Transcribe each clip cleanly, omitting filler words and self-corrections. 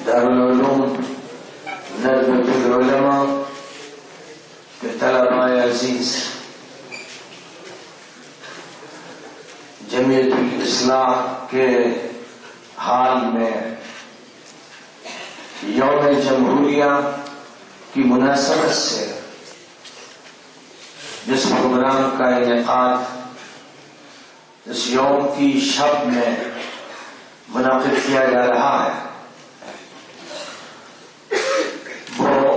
دارالعلوم ندوی العلماء کے طلباء عزیز، جمعیت الاصلاح کے حال میں یوم جمہوریہ کی مناسبت سے جس پروگرام کا انعقاد اس یوم کی شب میں منعقد کیا جا رہا ہے، وہ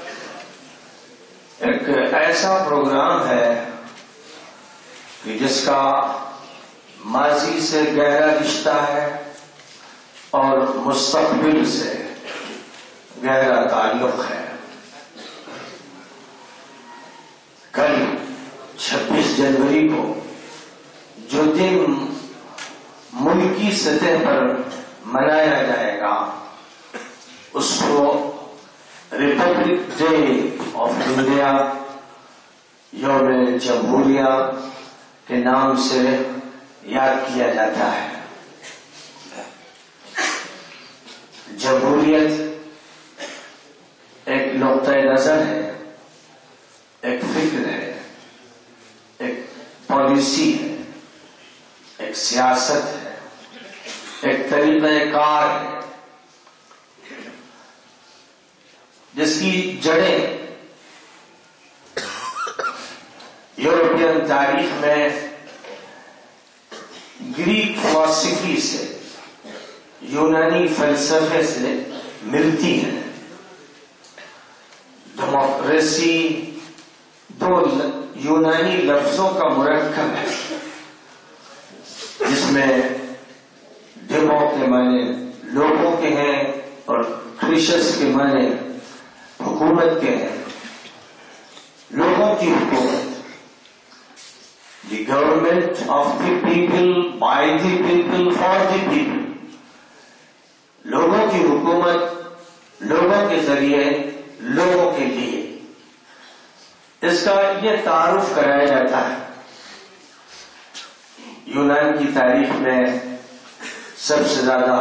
ایک ایسا پروگرام ہے کہ جس کا ماضی سے گہرا رشتہ ہے اور مستقبل سے گہرا تعلق ہے۔ کل 26 جنوری کو جو دن ملکی سطح پر منایا جائے گا اس کو ریپبلک ڈے آف انڈیا، یوم جمہوریہ کے نام سے یاد کیا جاتا ہے۔ جمہوریت ایک نقطۂ نظر ہے، ایک فکر ہے، ایک پالیسی ہے، ایک سیاست ہے، ایک طریقہ کار ہے جس کی جڑیں یورپین تاریخ میں گریک فلسفی سے، یونانی فلسفے سے ملتی ہیں۔ ڈیموکریسی دو یونانی لفظوں کا مرکب ہے جس میں ڈیمو کے معنی لوگوں کے ہیں اور کریشس کے معنی حکومت کے ہیں۔ لوگوں کی حکومت، the government of the people, by the people, for the people, لوگوں کی حکومت لوگوں کے ذریعے لوگوں کے لیے، اس کا یہ تعارف کرایا جاتا ہے۔ یونان کی تاریخ میں سب سے زیادہ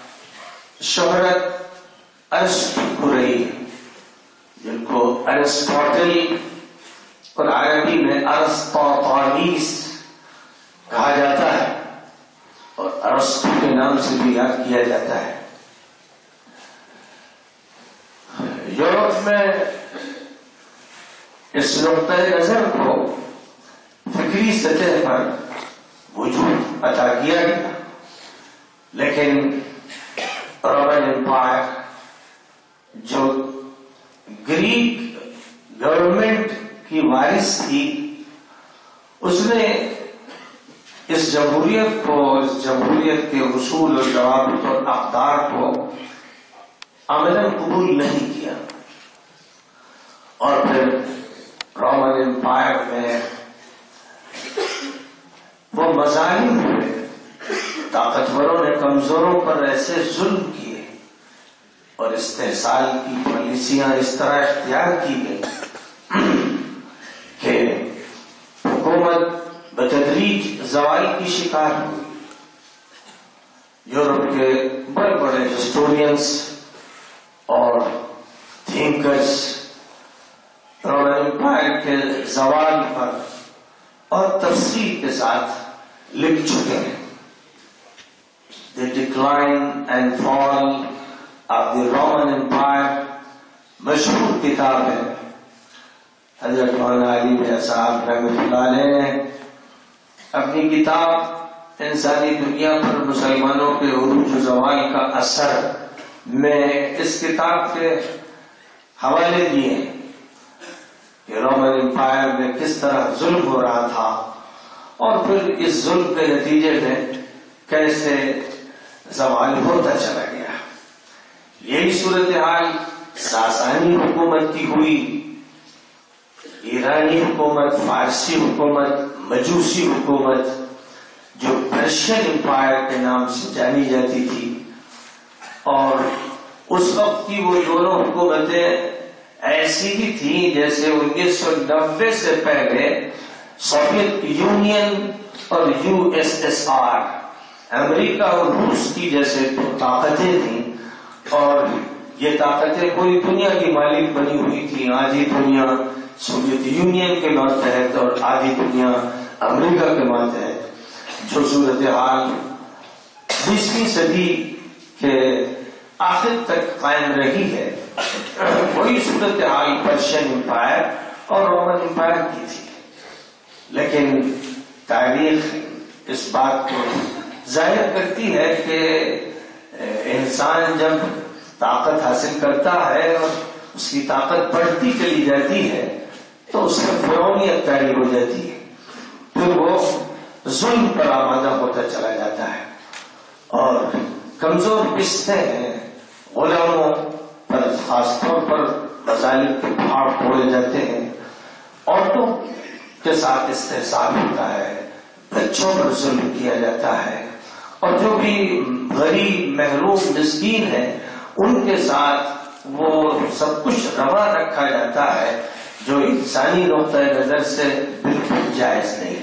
شہرت ارسطو کو رہی ہے، جن کو ارسطوٹل اور عربی میں ارسطاطالیس کہا جاتا ہے اور ارسطو کے نام سے بھی یاد کیا جاتا ہے۔ یورپ میں اس نقطۂ نظر کو فکری سطح پر وجود عطا کیا گیا، لیکن رومن امپائر جو گریک گورنمنٹ کی وارث تھی، اس نے اس جمہوریت کو، اس جمہوریت کے اصول اور ضوابط اور اقدار کو عملاً قبول نہیں کیا، اور پھر رومن امپائر میں وہ مظالم ہوئے، طاقتوروں نے کمزوروں پر ایسے ظلم کیے اور استحصال کی پالیسیاں اس طرح اختیار کی گئی کہ حکومت بتدریج زوال کی شکار ہوئی۔ یورپ کے بڑے بڑے ہسٹورینس اور تھنکرز رومن امپائر کے زوال پر اور تفصیل کے ساتھ لکھ چکے ہیں۔ The Decline and Fall of the Roman Empire مشہور کتاب ہے۔ حضرت مولانا علی بن صاحب رحمۃ اللہ علیہ نے اپنی کتاب انسانی دنیا پر مسلمانوں کے عروج و زوال کا اثر میں اس کتاب کے حوالے دیے کہ رومن امپائر میں کس طرح ظلم ہو رہا تھا اور پھر اس ظلم کے نتیجے میں کیسے زوال ہوتا چلا گیا۔ یہی صورتحال ساسانی حکومت کی ہوئی، ایرانی حکومت، فارسی حکومت، مجوسی حکومت جو پرشین امپائر کے نام سے جانی جاتی تھی، اور اس وقت کی وہ دونوں حکومتیں ایسی ہی تھیں جیسے 1990 سے پہلے سوویت یونین اور USSR، امریکہ اور روس کی جیسے طاقتیں تھیں، اور یہ طاقتیں پوری دنیا کی مالک بنی ہوئی تھی. آدھی دنیا سوویت یونین کے ماتحت اور آدھی دنیا امریکہ کے ماتحت. جو صورتحال 20ویں صدی کے آخر تک قائم رہی ہے وہی صورتحال پرشین امپائر اور رومن امپائر کی تھی. لیکن تاریخ اس بات کو ظاہر کرتی ہے کہ انسان جب طاقت حاصل کرتا ہے اور اس کی طاقت بڑھتی چلی جاتی ہے تو اس میں فرعونیت طاری ہو جاتی ہے. پھر وہ ظلم پر آمادہ ہوتا چلا جاتا ہے اور کمزور پستے ہیں غلاموں پر خاص طور پر مظالم کے پہاڑ توڑے جاتے ہیں. عورتوں کے ساتھ استحصال ہوتا ہے, بچوں پر ظلم کیا جاتا ہے اور جو بھی غریب محروم مسکین ہے ان کے ساتھ وہ سب کچھ روا رکھا جاتا ہے جو انسانی نقطۂ نظر سے بالکل جائز نہیں.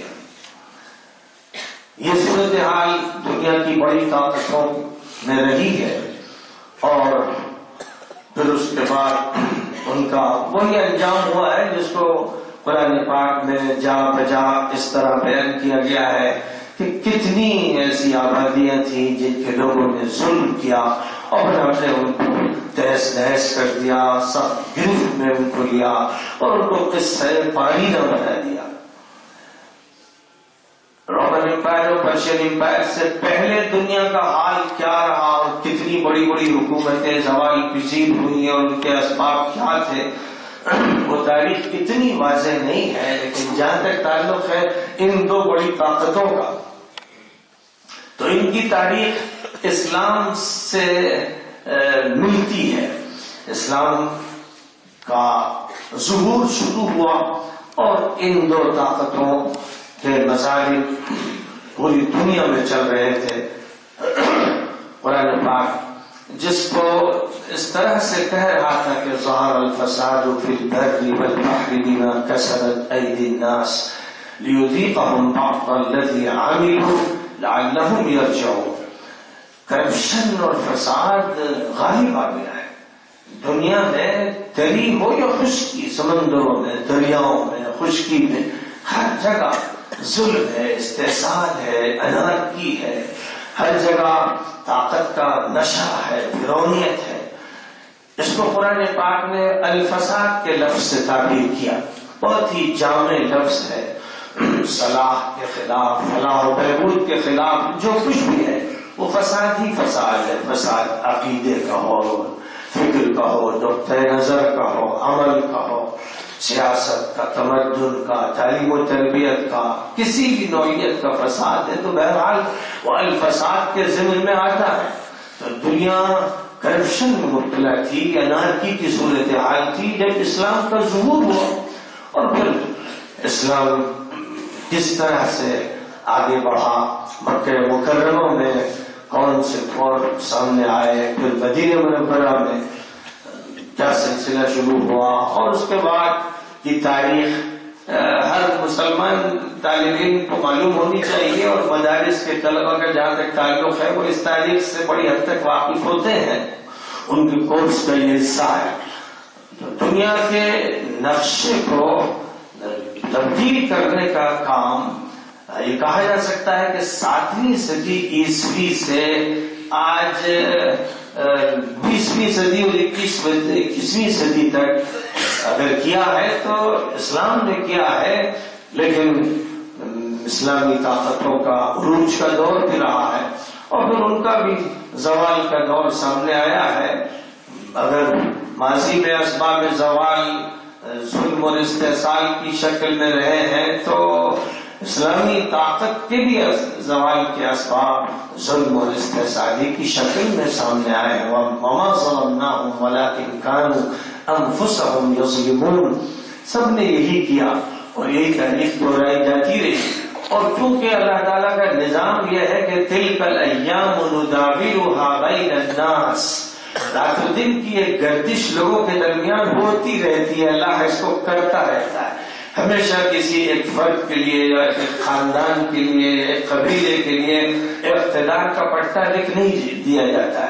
یہ صورتحال دنیا کی بڑی طاقتوں میں رہی ہے اور پھر اس کے بعد ان کا وہی انجام ہوا ہے جس کو قرآن پاک میں جا بجا اس طرح بیان کیا گیا ہے کہ کتنی ایسی آبادیاں تھیں جن کے لوگوں نے ظلم کیا اور ہم نے ان کو تہس نہس کر دیا, سخت گرفت میں ان کو لیا اور ان کو قصہ پانی نہ بنا دیا. رومن امپائر اور پرشین امپائر سے پہلے دنیا کا حال کیا رہا اور کتنی بڑی بڑی حکومتیں زوال پذیر ہوئی اور ان کے اسباب کیا تھے وہ تاریخ اتنی واضح نہیں ہے. لیکن جہاں تک تعلق ہے ان دو بڑی طاقتوں کا تو ان کی تاریخ اسلام سے ملتی ہے. اسلام کا ظہور شروع ہوا اور ان دو طاقتوں کے مظاہر پوری دنیا میں چل رہے تھے. قرآن پاک جس کو اس طرح سے کہہ رہا تھا کہ ظہر الفساد فی البر والبحر بما کسبت ایدی الناس لیذیقہم بعض الذی عملوا لعلہم یرجعون. کرپشن اور فساد غالب آ گیا ہے دنیا میں, تری ہو یا خشکی, سمندروں میں, دریاؤں میں, خشکی میں, ہر جگہ ظلم ہے, استحصال ہے, انارکی ہے, ہر جگہ طاقت کا نشہ ہے, فرعونیت ہے. اس کو قرآن پاک نے الفساد کے لفظ سے تعبیر کیا. بہت ہی جامع لفظ ہے. صلاح کے خلاف, فلاح و بہبود کے خلاف جو کچھ بھی ہے وہ فساد ہی فساد ہے. فساد عقیدے کا ہو, فکر کا ہو, نقطۂ نظر کا ہو, عمل کا ہو, سیاست کا, تمدن کا, تعلیم و تربیت کا, کسی بھی نوعیت کا فساد ہے تو بہرحال وہ الفساد کے ضمن میں آتا ہے. تو دنیا کرپشن میں مبتلا تھی, انارکی کی صورتحال تھی جب اسلام کا ظہور ہوا. اور پھر اسلام کس طرح سے آگے بڑھا, مکہ مکرمہ میں کون سے دور سامنے آئے, پھر مدینہ منورہ میں کیا سلسلہ شروع ہوا, اور اس کے بعد کی تاریخ ہر مسلمان طالب علم کو معلوم ہونی چاہیے اور مدارس کے طلبہ کا جہاں تک تعلق ہے وہ اس تاریخ سے بڑی حد تک واقف ہوتے ہیں, ان کے کورس کا یہ حصہ ہے. تو دنیا کے نقشے کو تبدیل کرنے کا کام یہ کہا جا سکتا ہے کہ 7ویں صدی عیسوی سے آج 20ویں صدی اور 21ویں صدی تک اگر کیا ہے تو اسلام نے کیا ہے. لیکن اسلامی طاقتوں کا عروج کا دور بھی رہا ہے اور پھر ان کا بھی زوال کا دور سامنے آیا ہے. اگر ماضی میں اسباب زوال ظلم اور استحصال کی شکل میں رہے ہیں تو اسلامی طاقت کے بھی زوال کے اسباب ظلم اور استحصالی کی شکل میں سامنے آئے ہیں. وَمَا ظَلَمْنَاهُمْ وَلَكِنْ كَانُوا أَنفُسَهُمْ يَظْلِمُونَ. سب نے یہی کیا اور یہی تاریخ دہرائی جاتی رہی. اور چونکہ اللہ تعالیٰ کا نظام یہ ہے کہ تِلْكَ الْأَيَّامُ نُدَاوِلُهَا بَيْنَ النَّاسِ, رات و دن کی ایک گردش لوگوں کے درمیان ہوتی رہتی ہے. اللہ اس کو کرتا رہتا ہے. ہمیشہ کسی ایک فرد کے لیے یا ایک خاندان کے لیے, ایک قبیلے کے لیے اقتدار کا پٹا لکھ نہیں دیا جاتا ہے.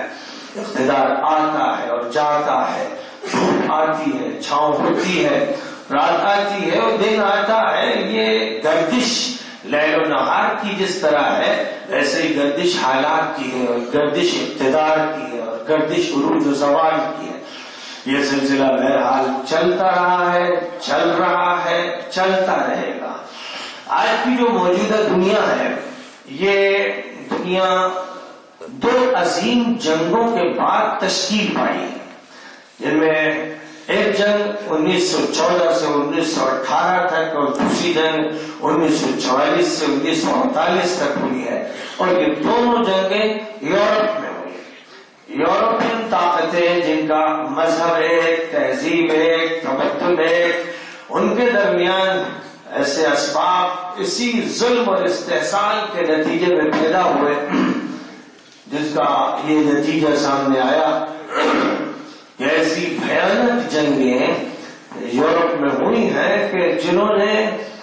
اقتدار آتا ہے اور جاتا ہے، دھوپ آتی ہے، چھاؤں ہوتی ہے، رات آتی ہے اور دن آتا ہے. یہ گردش لیل و نہار کی جس طرح ہے، ایسے ہی گردش حالات کی ہے، اور گردش اقتدار کی ہے، اور گردش عروج و زوال کی ہے. یہ سلسلہ بہرحال چلتا رہا ہے، چل رہا ہے، چلتا رہے گا. آج کی جو موجودہ دنیا ہے، یہ دنیا دو عظیم جنگوں کے بعد تشکیل پائی ہے، جن میں ایک جنگ 1914 سے 1918 تک اور دوسری جنگ 1944 سے 1948 تک ہوئی ہے. اور یہ دونوں جنگیں یورپ میں ہوئی. یورپین طاقتیں جن کا مذہب ایک، تہذیب ایک، تمدن ایک، ان کے درمیان ایسے اسباب اسی ظلم اور استحصال کے نتیجے میں پیدا ہوئے، جس کا یہ نتیجہ سامنے آیا کہ ایسی بھیانک جنگیں یورپ میں ہوئی ہیں کہ جنہوں نے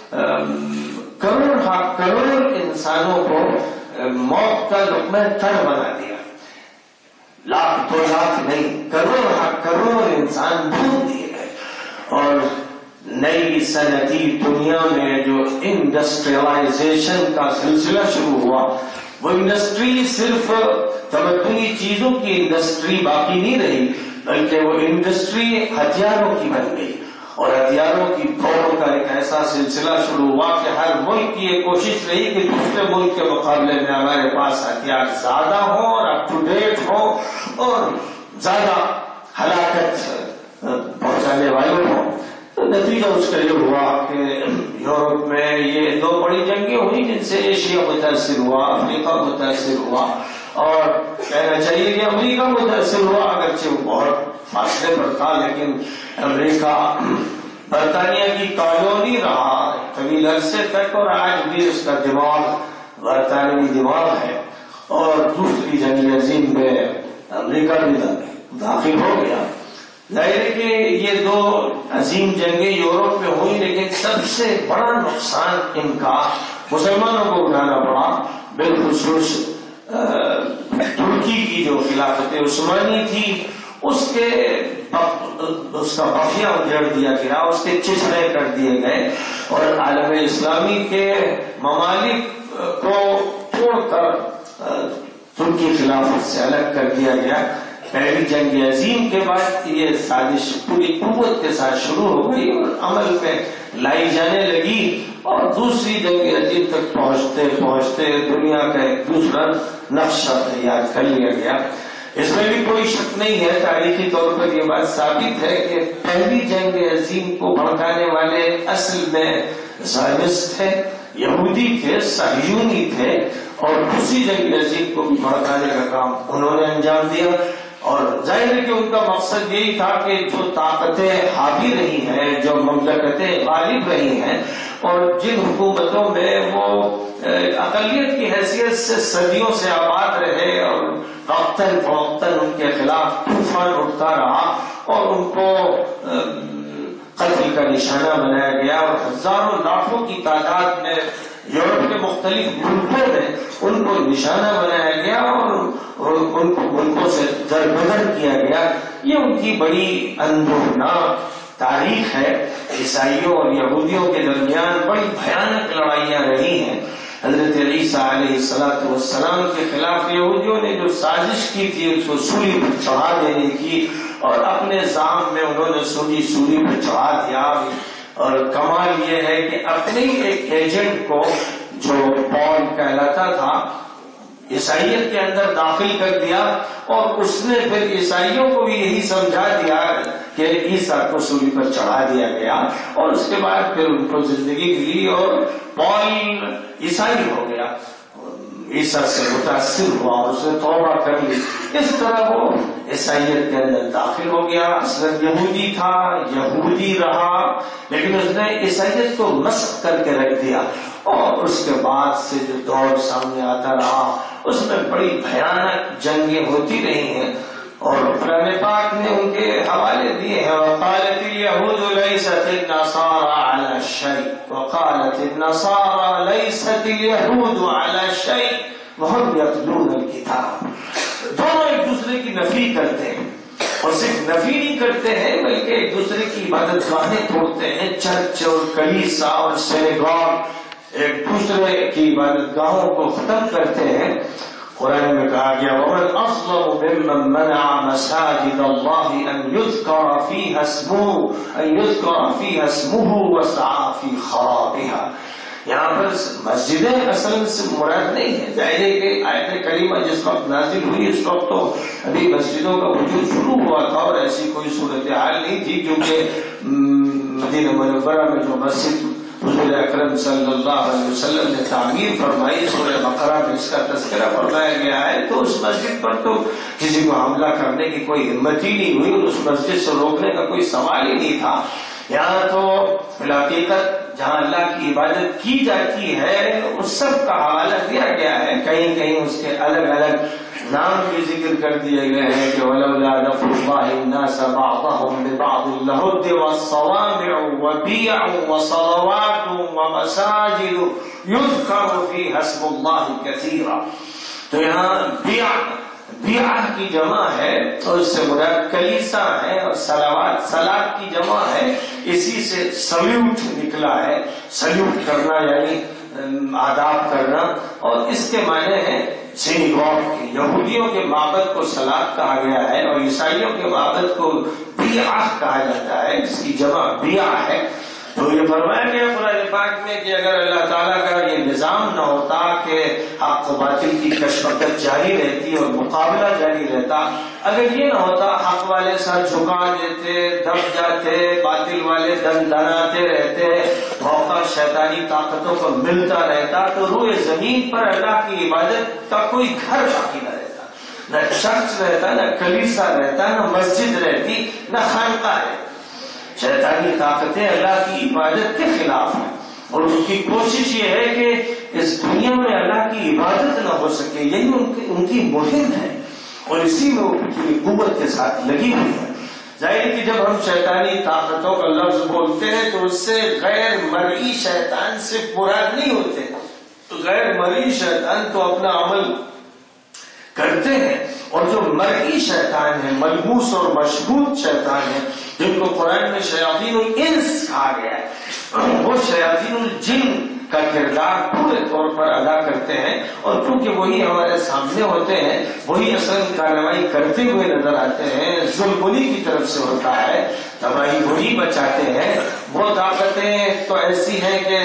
کروڑ انسانوں کو موت کا لقمہ تر بنا دیا. لاکھ 2 لاکھ نہیں، کروڑ انسان بھون دیے گئے. اور نئی صنعتی دنیا میں جو انڈسٹریلائزیشن کا سلسلہ شروع ہوا، وہ انڈسٹری صرف تمدنی چیزوں کی انڈسٹری باقی نہیں رہی، بلکہ وہ انڈسٹری ہتھیاروں کی بن گئی. اور ہتھیاروں کی دوڑ کا ایک ایسا سلسلہ شروع ہوا کہ ہر ملک کی یہ کوشش رہی کہ دوسرے ملک کے مقابلے میں ہمارے پاس ہتھیار زیادہ ہوں اور اپ ٹو ڈیٹ ہوں اور زیادہ ہلاکت پہنچانے والے ہوں. تو نتیجہ اس کا یہ ہوا کہ یورپ میں یہ 2 بڑی جنگیں ہوئی، جن سے ایشیا متاثر ہوا، افریقہ متاثر ہوا، اور کہنا چاہیے کہ امریکہ متاثر ہوا، اگرچہ وہ بہت فاصلے پر تھا، لیکن امریکہ برطانیہ کی کالونی رہا طویل عرصے تک، اور آج بھی اس کا دماغ برطانوی دماغ ہے. اور دوسری جنگ عظیم میں امریکہ بھی داخل ہو گیا. ظاہر ہے کہ یہ 2 عظیم جنگیں یورپ میں ہوئی، لیکن سب سے بڑا نقصان ان کا مسلمانوں کو اٹھانا پڑا. بالخصوص ترکی کی جو خلافت عثمانی تھی، اس کا بقیہ اجڑ دیا گیا، اس کے چشمے کر دیے گئے، اور عالم اسلامی کے ممالک کو توڑ کر ترکی خلافت سے الگ کر دیا گیا. پہلی جنگ عظیم کے بعد یہ سازش پوری قوت کے ساتھ شروع ہو گئی اور عمل میں لائی جانے لگی، اور دوسری جنگ عظیم تک پہنچتے پہنچتے دنیا کا ایک دوسرا نقشہ تیار کر لیا گیا. اس میں بھی کوئی شک نہیں ہے، تاریخی طور پر یہ بات ثابت ہے کہ پہلی جنگ عظیم کو بھڑکانے والے اصل میں زائنسٹ تھے، یہودی تھے، صہیونی تھے، اور دوسری جنگ عظیم کو بھی بھڑکانے کا کام انہوں نے انجام دیا. اور ظاہر ہے کہ ان کا مقصد یہی تھا کہ جو طاقتیں حاوی رہی ہیں، جو مملکتیں غالب رہی ہیں، اور جن حکومتوں میں وہ اقلیت کی حیثیت سے صدیوں سے آباد رہے، اور وقتاً فوقتاً ان کے خلاف طوفان اٹھتا رہا اور ان کو قتل کا نشانہ بنایا گیا، اور ہزاروں لاکھوں کی تعداد میں یورپ کے مختلف ملکوں میں ان کو نشانہ بنایا گیا اور ان کو ملکوں سے دربدر کیا گیا. یہ ان کی بڑی اندوہناک تاریخ ہے. عیسائیوں اور یہودیوں کے درمیان بڑی بھیانک لڑائیاں رہی ہیں. حضرت عیسیٰ علیہ السلام کے خلاف یہودیوں نے جو سازش کی تھی اس کو سولی پر چڑھا دینے کی، اور اپنے زعم میں انہوں نے سولی پر چڑھا دیا. اور کمال یہ ہے کہ اپنے ہی ایک ایجنٹ کو جو پال کہلاتا تھا عیسائیت کے اندر داخل کر دیا، اور اس نے پھر عیسائیوں کو بھی یہی سمجھا دیا کہ عیسیٰ کو سولی پر چڑھا دیا گیا، اور اس کے بعد پھر ان کو زندگی ملی اور پال عیسائی ہو گیا، عیسیٰ سے متاثر ہوا اور اس نے توبہ کر لی. اس طرح وہ عیسائیت کے اندر داخل ہو گیا. اصل یہودی تھا، یہودی رہا، لیکن اس نے عیسائیت کو مسخ کر کے رکھ دیا، اور اس کے بعد سے جو دور سامنے آتا رہا اس میں بڑی بھیانک جنگیں ہوتی رہی ہیں. اور قرآن پاک نے ان کے حوالے دیے ہیں. وقالت اليهود ليست النصارى على شيء وقالت النصارى ليست اليهود على شيء وهم يتلون الكتاب. دونوں ایک دوسرے کی نفی کرتے ہیں، اور صرف نفی نہیں کرتے ہیں بلکہ ایک دوسرے کی عبادت گاہیں توڑتے ہیں. چرچ اور کلیسا اور سینگاگ ایک دوسرے کی عبادت گاہوں کو ختم کرتے ہیں. قرآن میں کہا گیا وَمَنْ أَظْلَمُ مِمَّنْ مَنَعَ مَسَاجِدَ اللَّهِ أَنْ يُذْكَرَ فِيهَا اسْمُهُ وَسَعَى فِي خَرَابِهَا. یہاں پر مسجدیں اصل سے مراد نہیں ہے. ظاہر ہے کہ آیت کریمہ جس وقت نازل ہوئی اس وقت تو ابھی مسجدوں کا وجود شروع ہوا تھا اور ایسی کوئی صورتحال نہیں تھی، کیونکہ مدینہ منورہ میں جو مسجد حضور اکرم صلی اللہ علیہ وسلم نے تعمیر فرمائی، سورہ بقرہ میں اس کا تذکرہ فرمایا گیا ہے، تو اس مسجد پر تو کسی کو حملہ کرنے کی کوئی ہمت ہی نہیں ہوئی اور اس مسجد سے روکنے کا کوئی سوال ہی نہیں تھا. یہاں تو بالحقیقت جہاں اللہ کی عبادت کی جاتی ہے اس سب کا حوالہ دیا گیا ہے. کہیں کہیں اس کے الگ الگ نام بھی ذکر کر دیے گئے ہیں کہ وَلَوْلَا دَفْعُ اللَّهِ النَّاسَ بَعْضَهُمْ بِبَعْضٍ لَهُدِّمَتْ الصَّوَامِعُ وَبِيَعٌ وَصَلَوَاتٌ وَمَسَاجِدُ يُذْكَرُ فِيهَا اسْمُ اللَّهِ كَثِيرًا. تو یہاں بیعہ کی جمع ہے اور اس سے مراد کلیسا ہے، اور صلوات کی جمع ہے. اسی سے سلیوٹ نکلا ہے، سلیوٹ کرنا یعنی آداب کرنا، اور اس کے معنی ہے سینگاگ کے. یہودیوں کے معبد کو صلاۃ کہا گیا ہے اور عیسائیوں کے معبد کو بیعہ کہا جاتا ہے، جس کی جمع بیعہ ہے. تو یہ فرمایا گیا قرآن پاک میں کہ اگر اللہ تعالیٰ کا یہ نظام نہ ہوتا کہ حق و باطل کی کشمکش جاری رہتی اور مقابلہ جاری رہتا، اگر یہ نہ ہوتا حق والے سر جھکا دیتے، دب جاتے، باطل والے دن دناتے رہتے، موقع شیطانی طاقتوں کو ملتا رہتا، تو روئے زمین پر اللہ کی عبادت کا کوئی گھر باقی نہ رہتا، نہ چرچ رہتا، نہ کلیسا رہتا، نہ مسجد رہتی، نہ خانقاہ رہتی. شیطانی طاقتیں اللہ کی عبادت کے خلاف ہیں اور ان کی کوشش یہ ہے کہ اس دنیا میں اللہ کی عبادت نہ ہو سکے. یہی ان کی مہم ہے اور اسی میں وہ پوری قوت کے ساتھ لگی ہوئی ہے. ظاہر ہے کہ جب ہم شیطانی طاقتوں کا لفظ بولتے ہیں تو اس سے غیر مرئی شیطان سے مراد نہیں ہوتے. تو غیر مرئی شیطان تو اپنا عمل کرتے ہیں، اور جو مرئی شیطان ہے، ملبوس اور مشہود شیطان ہے، جن کو قرآن میں شیاطین الانس کہا گیا ہے، وہ شیاطین الجن کا کردار پورے طور پر ادا کرتے ہیں. اور کیونکہ وہی ہمارے سامنے ہوتے ہیں، وہی اصل کارروائی کرتے ہوئے نظر آتے ہیں، ظلم انہی کی طرف سے ہوتا ہے، تباہی وہی بچاتے ہیں. وہ طاقتیں تو ایسی ہیں کہ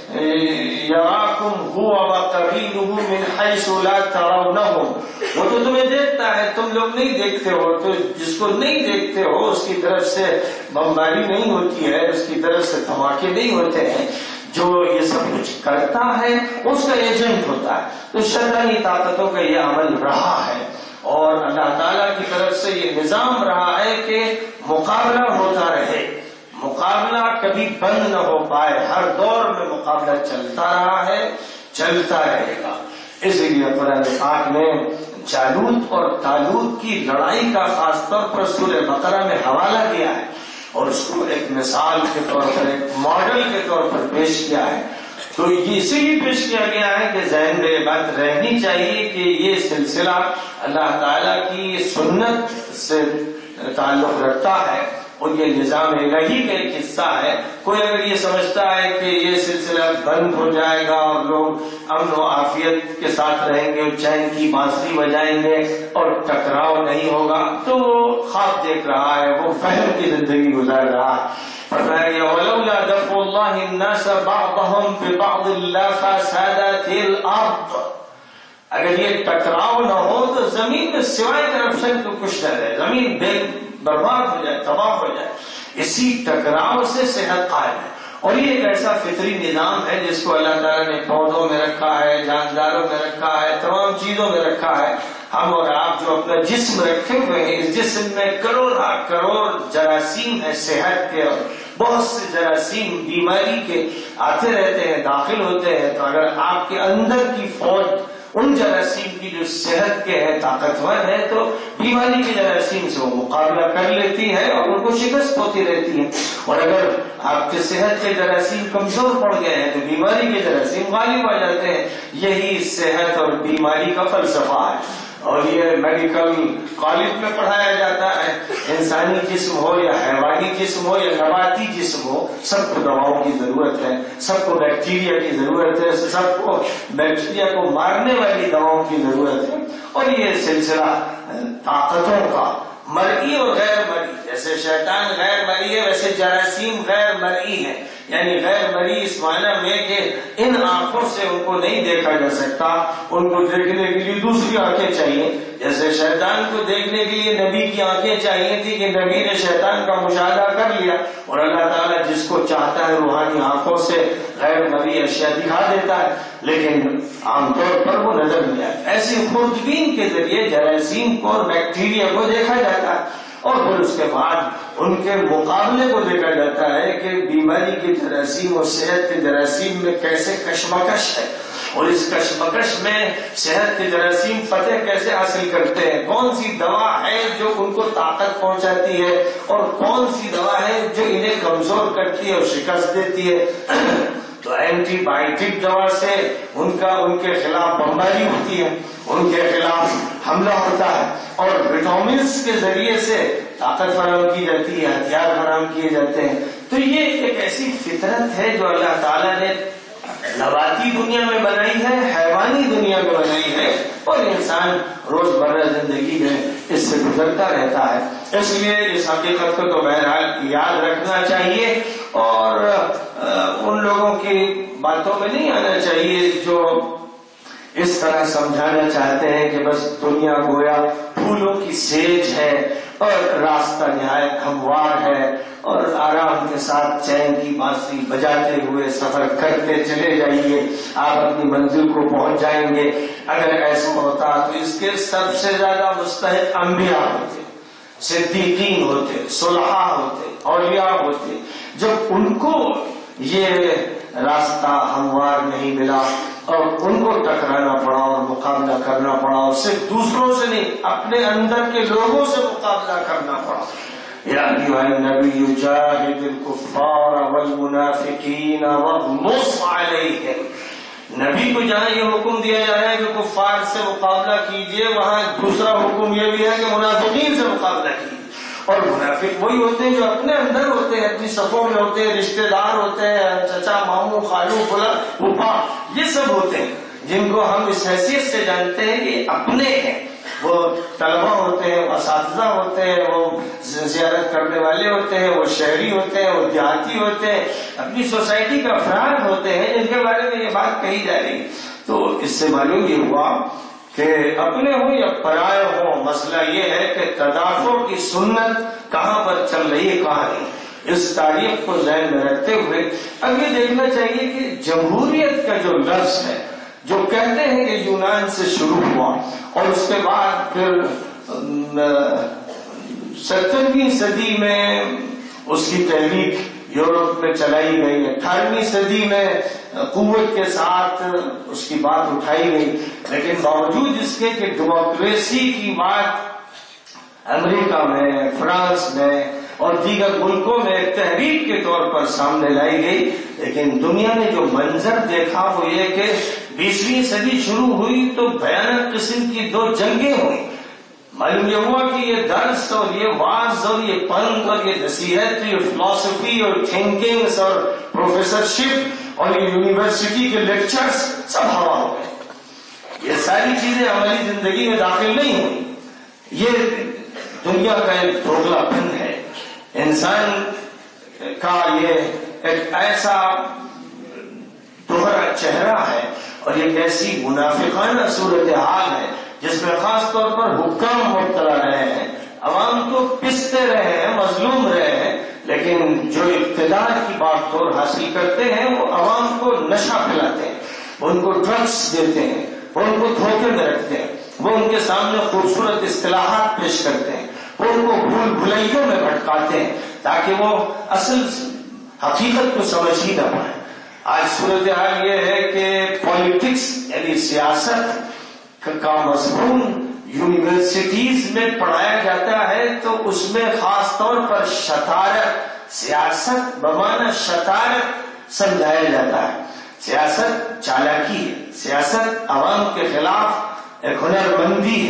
یراکم هو وقبیلہ من حیث لا ترونہم، وہ تو تمہیں دیکھتا ہے، تم لوگ نہیں دیکھتے ہو. تو جس کو نہیں دیکھتے ہو اس کی طرف سے بمباری نہیں ہوتی ہے، اس کی طرف سے دھماکے نہیں ہوتے ہیں. جو یہ سب کچھ کرتا ہے اس کا ایجنٹ ہوتا ہے. تو شیطانی طاقتوں کا یہ عمل رہا ہے اور اللہ تعالیٰ کی طرف سے یہ نظام رہا ہے کہ مقابلہ ہوتا رہے، مقابلہ کبھی بند نہ ہو پائے. ہر دور میں مقابلہ چلتا رہا ہے، چلتا رہے گا. اسی لیے قرآن پاک میں جالوت اور طالوت کی لڑائی کا خاص طور پر سورہ بقرہ میں حوالہ دیا ہے اور اس کو ایک مثال کے طور پر، ایک ماڈل کے طور پر پیش کیا ہے. تو یہ اسی لیے پیش کیا گیا ہے کہ ذہن میں بات رہنی چاہیے کہ یہ سلسلہ اللہ تعالیٰ کی سنت سے تعلق رکھتا ہے اور یہ نظام الہی کا ایک حصہ ہے. کوئی اگر یہ سمجھتا ہے کہ یہ سلسلہ بند ہو جائے گا اور لوگ امن و عافیت کے ساتھ رہیں گے، چین کی بانسری بجائیں گے اور ٹکراؤ نہیں ہوگا، تو وہ خواب دیکھ رہا ہے، وہ فہم کی زندگی گزار رہا ہے. وَلَوْلَا دَفْعُ اللَّهِ النَّاسَ بَعْضَهُمْ بِبَعْضٍ لَفَسَدَتِ الْأَرْضُ، اگر یہ ٹکراؤ نہ ہو تو زمین میں سوائے کرپشن کو کچھ نہ رہے، زمین برباد ہو جائے، تباہ ہو جائے. اسی ٹکراؤ سے صحت قائم ہے. اور یہ ایک ایسا فطری نظام ہے جس کو اللہ تعالیٰ نے پودوں میں رکھا ہے، جانداروں میں رکھا ہے، تمام چیزوں میں رکھا ہے. ہم اور آپ جو اپنا جسم رکھے ہوئے ہیں، اس جسم میں کروڑ جراثیم ہیں صحت کے، اور بہت سے جراثیم بیماری کے آتے رہتے ہیں، داخل ہوتے ہیں. تو اگر آپ کے اندر کی فوج ان جراثیم کی جو صحت کے ہے، طاقتور ہے، تو بیماری کے جراثیم سے وہ مقابلہ کر لیتی ہے اور ان کو شکست ہوتی رہتی ہے. اور اگر آپ کے صحت کے جراثیم کمزور پڑ گئے ہیں تو بیماری کے جراثیم غالب آ جاتے ہیں. یہی صحت اور بیماری کا فلسفہ ہے. اور یہ میڈیکل کالج میں پڑھایا جاتا ہے، انسانی جسم ہو یا حیوانی جسم ہو یا نباتی جسم ہو، سب کو دواؤں کی ضرورت ہے، سب کو بیکٹیریا کی ضرورت ہے، سب کو بیکٹیریا کو مارنے والی دواؤں کی ضرورت ہے۔ اور یہ سلسلہ طاقتوں کا مرئی اور غیر مرئی، جیسے شیطان غیر مرئی ہے ویسے جراثیم غیر مرئی ہے، یعنی غیر مرئی اس معنی میں کہ ان آنکھوں سے ان کو نہیں دیکھا جا سکتا، ان کو دیکھنے کے لیے دوسری آنکھیں چاہیے۔ جیسے شیطان کو دیکھنے کے لیے نبی کی آنکھیں چاہیے تھی کہ نبی نے شیطان کا مشاہدہ کر لیا، اور اللہ تعالیٰ جس کو چاہتا ہے روحانی آنکھوں سے غیر مرئی اشیاء دکھا دیتا ہے، لیکن عام طور پر وہ نظر نہیں آتا۔ ایسی خوردبین کے ذریعے جراثیم کو اور بیکٹیریا کو دیکھا جاتا ہے، اور پھر اس کے بعد ان کے مقابلے کو دیکھا جاتا ہے کہ بیماری کے جراثیم اور صحت کے جراثیم میں کیسے کشمکش ہے، اور اس کشمکش میں صحت کے جراثیم فتح کیسے حاصل کرتے ہیں، کون سی دوا ہے جو ان کو طاقت پہنچاتی ہے اور کون سی دوا ہے جو انہیں کمزور کرتی ہے اور شکست دیتی ہے۔ تو اینٹی بائیوٹک دوا سے ان کے خلاف بمباری ہوتی ہے، ان کے خلاف حملہ ہوتا ہے، اور وٹامنس کے ذریعے سے طاقت فراہم کی جاتی ہے، ہتھیار فراہم کیے جاتے ہیں۔ تو یہ ایک ایسی فطرت ہے جو اللہ تعالیٰ نے نباتی دنیا میں بنائی ہے، حیوانی دنیا میں بنائی ہے، اور انسان روز مرہ زندگی میں اس سے گزرتا رہتا ہے۔ اس لیے اس حقیقت کو تو بہرحال یاد رکھنا چاہیے، اور ان لوگوں کی باتوں میں نہیں آنا چاہیے جو اس طرح سمجھانا چاہتے ہیں کہ بس دنیا گویا پھولوں کی سیج ہے اور راستہ نہایت ہموار ہے، اور آرام کے ساتھ چین کی بانسری بجاتے ہوئے سفر کرتے چلے جائیے، آپ اپنی منزل کو پہنچ جائیں گے۔ اگر ایسا ہوتا تو اس کے سب سے زیادہ مستحق انبیاء ہوتے، صدیقین ہوتے، صلحاء ہوتے، اولیاء ہوتے۔ جب ان کو یہ راستہ ہموار نہیں ملا اور ان کو ٹکرانا پڑا اور مقابلہ کرنا پڑا، اور صرف دوسروں سے نہیں اپنے اندر کے لوگوں سے مقابلہ کرنا پڑا۔ یا ایھا النبی جاہد الکفار والمنافقین واغلظ علیہم، نبی کو جہاں یہ حکم دیا جا رہا ہے کہ کفار سے مقابلہ کیجئے، وہاں دوسرا حکم یہ بھی ہے کہ منافقین سے مقابلہ کیجئے۔ اور منافق وہی ہوتے ہیں جو اپنے اندر ہوتے ہیں، اپنی صفوں میں ہوتے ہیں، رشتہ دار ہوتے ہیں، چچا ماموں خالو فلاں پھوپھا، یہ سب ہوتے ہیں جن کو ہم اس حیثیت سے جانتے ہیں کہ اپنے ہیں۔ وہ طلبہ ہوتے ہیں، وہ اساتذہ ہوتے ہیں، وہ زیارت کرنے والے ہوتے ہیں، وہ شہری ہوتے ہیں، وہ دیہاتی ہوتے ہیں، اپنی سوسائٹی کا افراد ہوتے ہیں جن کے بارے میں یہ بات کہی جا رہی ہے۔ تو اس سے معلوم یہ ہوا کہ اپنے ہوں یا پرائے ہوں، مسئلہ یہ ہے کہ تدافع کی سنت کہاں پر چل رہی ہے کہاں نہیں۔ اس تاریخ کو ذہن میں رکھتے ہوئے اب یہ دیکھنا چاہیے کہ جمہوریت کا جو لفظ ہے، جو کہتے ہیں کہ یونان سے شروع ہوا اور اس کے بعد پھر 17ویں صدی میں اس کی تحریک یورپ میں چلائی گئی، 18ویں صدی میں قوت کے ساتھ اس کی بات اٹھائی گئی، لیکن باوجود اس کے کہ ڈیموکریسی کی بات امریکہ میں، فرانس میں اور دیگر ملکوں میں تحریک کے طور پر سامنے لائی گئی، لیکن دنیا نے جو منظر دیکھا وہ یہ کہ 20ویں صدی شروع ہوئی تو بھیانک قسم کی 2 جنگیں ہوئی۔ معلوم یہ ہوا کہ یہ درس اور یہ واز اور یہ پنک اور یہ نصیحت، یہ فلسفی اور تھنکنگز اور پروفیسرشپ اور یہ یونیورسٹی کے لیکچرز سب ہوا ہو گئے۔ یہ ساری چیزیں ہماری زندگی میں داخل نہیں ہوئی۔ یہ دنیا کا ایک دوگلا پن ہے، انسان کا یہ ایک ایسا دوہرا چہرہ ہے اور ایک ایسی منافقانہ صورتحال ہے جس میں خاص طور پر حکام مبتلا رہے ہیں، عوام تو پستے رہے ہیں، مظلوم رہے ہیں، لیکن جو اقتدار کی بات طور حاصل کرتے ہیں وہ عوام کو نشہ پلاتے ہیں، وہ ان کو ڈرگس دیتے ہیں، وہ ان کو دھوکے میں رکھتے ہیں، وہ ان کے سامنے خوبصورت اصطلاحات پیش کرتے ہیں، وہ ان کو بھول بھلائیوں میں بھٹکاتے ہیں تاکہ وہ اصل حقیقت کو سمجھ ہی نہ پائیں۔ آج صورتحال یہ ہے کہ پالیٹکس یعنی سیاست کا مضمون یونیورسٹیز میں پڑھایا جاتا ہے تو اس میں خاص طور پر شطارت، سیاست بمعنی شطارت سمجھایا جاتا ہے۔ سیاست چالاکی ہے، سیاست عوام کے خلاف ایک ہنر مندی ہے،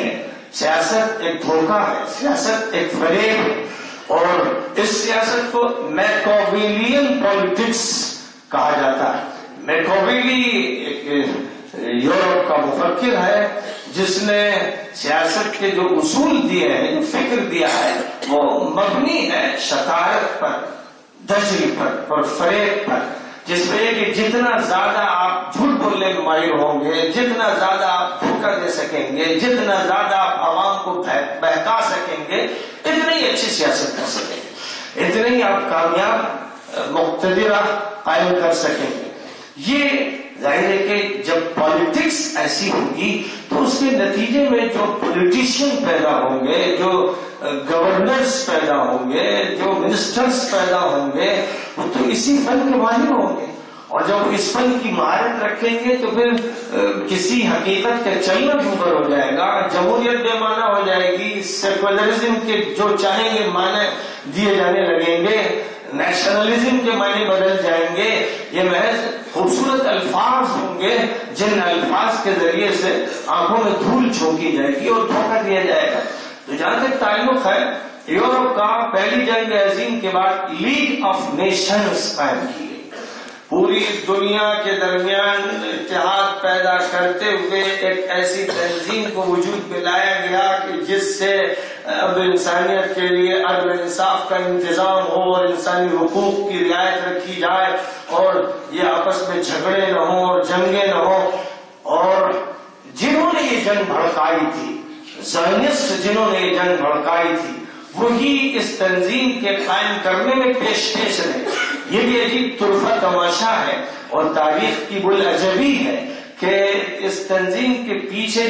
سیاست ایک دھوکہ ہے، سیاست ایک فریب ہے، اور اس سیاست کو میکاویلین پالیٹکس کہا جاتا ہے۔ میکاویلی ایک یورپ کا مفکر ہے جس نے سیاست کے جو اصول دیے ہیں، جو فکر دیا ہے، وہ مبنی ہے شطارت پر، دجل پر اور فریب پر، جس میں کہ جتنا زیادہ آپ جھوٹ بولنے میں ماہر ہوں گے، جتنا زیادہ آپ دھوکہ دے سکیں گے، جتنا زیادہ آپ عوام کو بہکا سکیں گے، اتنی ہی اچھی سیاست کر سکیں گے، اتنے ہی آپ کامیاب مقتدرہ قائم کر سکیں گے۔ یہ ظاہر ہے کہ جب پالیٹکس ایسی ہوگی تو اس کے نتیجے میں جو پولیٹیشین پیدا ہوں گے، جو گورنرز پیدا ہوں گے، جو منسٹرز پیدا ہوں گے، وہ تو اسی فن کے ماہر ہوں گے، اور جب اس فن کی مہارت رکھیں گے تو پھر کسی حقیقت کا چلنا ڈوبر ہو جائے گا، جمہوریت بے معنی ہو جائے گی، سیکولرزم کے جو چاہیں گے معنی دیے جانے لگیں گے، نیشنلزم کے معنی بدل جائیں گے۔ یہ محض خوبصورت الفاظ ہوں گے جن الفاظ کے ذریعے سے آنکھوں میں دھول جھونکی جائے گی اور دھوکہ دیا جائے گا۔ تو جہاں تک تعلق ہے، یورپ کا پہلی جنگ عظیم کے بعد لیگ آف نیشنز قائم کی گئی، پوری دنیا کے درمیان اتحاد پیدا کرتے ہوئے ایک ایسی تنظیم کو وجود میں لایا گیا کہ جس سے اب انسانیت کے لیے عدل انصاف کا انتظام ہو اور انسانی حقوق کی رعایت رکھی جائے، اور یہ آپس میں جھگڑے نہ ہوں اور جنگیں نہ ہوں۔ اور جنہوں نے یہ جنگ بھڑکائی تھی، زائنسٹ جنہوں نے یہ جنگ بھڑکائی تھی، وہی اس تنظیم کے قائم کرنے میں پیش رہے۔ یہ بھی عجیب طرفہ تماشا ہے اور تاریخ کی بلعجبی ہے کہ اس تنظیم کے پیچھے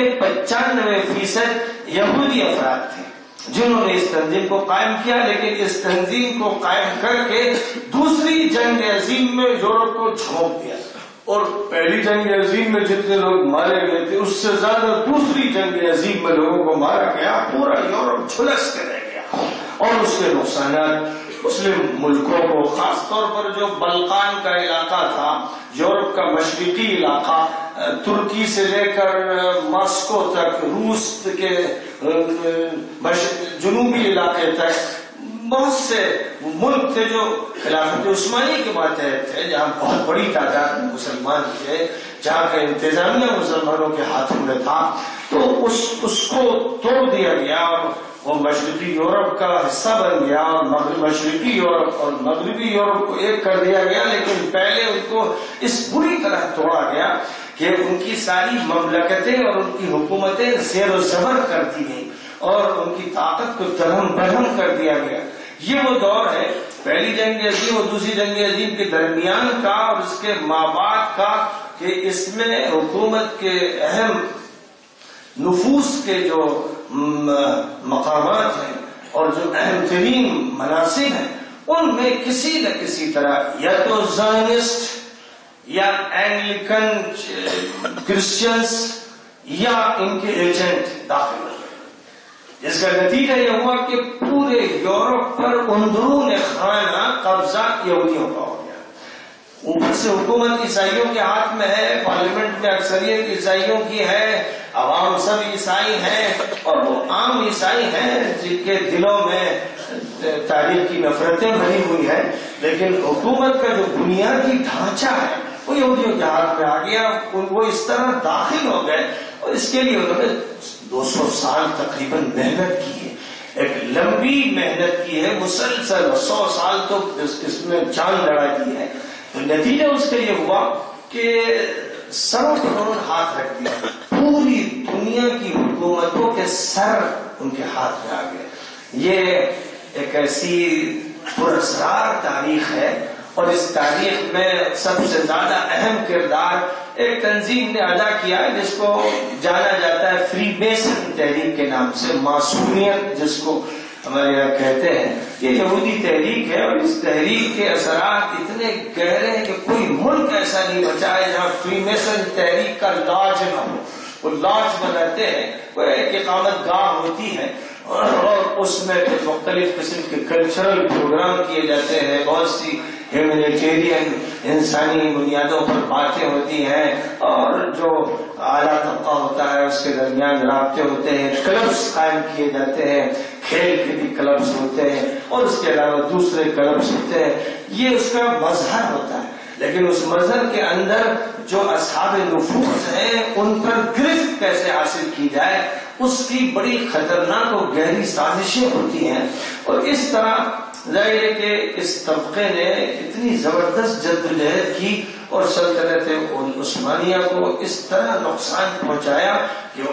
90-95% یہودی افراد تھے جنہوں نے اس تنظیم کو قائم کیا، لیکن اس تنظیم کو قائم کر کے دوسری جنگ عظیم میں یورپ کو جھونک دیا، اور پہلی جنگ عظیم میں جتنے لوگ مارے گئے تھے اس سے زیادہ دوسری جنگ عظیم میں لوگوں کو مارا گیا، پورا یورپ جھلس کے رہ گیا، اور اس کے نقصانات مسلم ملکوں کو، خاص طور پر جو بلقان کا علاقہ تھا، یورپ کا مشرقی علاقہ، ترکی سے لے کر ماسکو تک، روس کے جنوبی علاقے تک، بہت سے ملک تھے جو خلافت عثمانی کے ماتحت تھے، جہاں بہت بڑی تعداد میں مسلمان تھے، جہاں کا انتظامیہ مسلمانوں کے ہاتھوں میں تھا، تو اس کو توڑ دیا گیا اور وہ مشرقی یورپ کا حصہ بن گیا، اور مشرقی یورپ اور مغربی یورپ کو ایک کر دیا گیا، لیکن پہلے ان کو اس بری طرح توڑا گیا کہ ان کی ساری مملکتیں اور ان کی حکومتیں زیر و زبر کر دی گئی اور ان کی طاقت کو درہم برہم کر دیا گیا۔ یہ وہ دور ہے پہلی جنگ عظیم اور دوسری جنگ عظیم کے درمیان کا اور اس کے مابعد کا، کہ اس میں حکومت کے اہم نفوذ کے جو مقامات ہیں اور جو اہم ترین مناصب ہیں، ان میں کسی نہ کسی طرح یا تو زائنسٹ یا اینگلیکن کرسچنز یا ان کے ایجنٹ داخل ہوئے، جس کا نتیجہ یہ ہوا کہ پورے یورپ پر اندرون خانہ قبضہ یہودیوں کا ہو گیا۔ اوپر سے حکومت عیسائیوں کے ہاتھ میں ہے، پارلیمنٹ میں اکثریت عیسائیوں کی ہے، عوام سب عیسائی ہیں، اور وہ عام عیسائی ہیں جن کے دلوں میں تاریخ کی نفرتیں بھری ہوئی ہیں، لیکن حکومت کا جو بنیادی ڈھانچہ ہے وہ یہودیوں کے ہاتھ میں آ گیا۔ وہ اس طرح داخل ہو گئے اور اس کے لیے انہوں نے 200 سال تقریباً محنت کی ہے، ایک لمبی محنت کی ہے، مسلسل 100 سال تو اس میں جان لڑا دی ہے۔ تو نتیجہ اس کے یہ ہوا کہ سروں پر انہوں نے ہاتھ رکھ دیا، پوری دنیا کی حکومتوں کے سر ان کے ہاتھ میں آ گئے۔ یہ ایک ایسی پراسرار تاریخ ہے، اور اس تاریخ میں سب سے زیادہ اہم کردار ایک تنظیم نے ادا کیا ہے جس کو جانا جاتا ہے فری میسن تحریک کے نام سے، معصومیت جس کو ہمارے یہاں کہتے ہیں۔ یہ یہودی تحریک ہے، اور اس تحریک کے اثرات اتنے گہرے ہیں کہ کوئی ملک ایسا نہیں بچا ہے جہاں فری میسن تحریک کا لاج نہ ہو۔ وہ لاج بناتے ہیں، وہ ایک اقامت گاہ ہوتی ہے، اور اس میں مختلف قسم کے کلچرل پروگرام کیے جاتے ہیں، بہت سی ہیومینیٹیرین انسانی بنیادوں پر باتیں ہوتی ہیں، اور جو اعلیٰ طبقہ ہوتا ہے اس کے درمیان رابطے ہوتے ہیں، کلبس قائم کیے جاتے ہیں، کھیل کے بھی کلبس ہوتے ہیں اور اس کے علاوہ دوسرے کلبس ہوتے ہیں، یہ اس کا مظہر ہوتا ہے۔ لیکن اس مظہر کے اندر جو اصحاب نفوذ ہیں ان پر گرفت کیسے حاصل کی جائے، اس کی بڑی خطرناک اور گہری سازشیں ہوتی ہیں۔ اور اس طرح ظاہر ہے کہ اس طبقے نے اتنی زبردست جدوجہد کی اور سلطنت عثمانیہ کو اس طرح نقصان پہنچایا کہ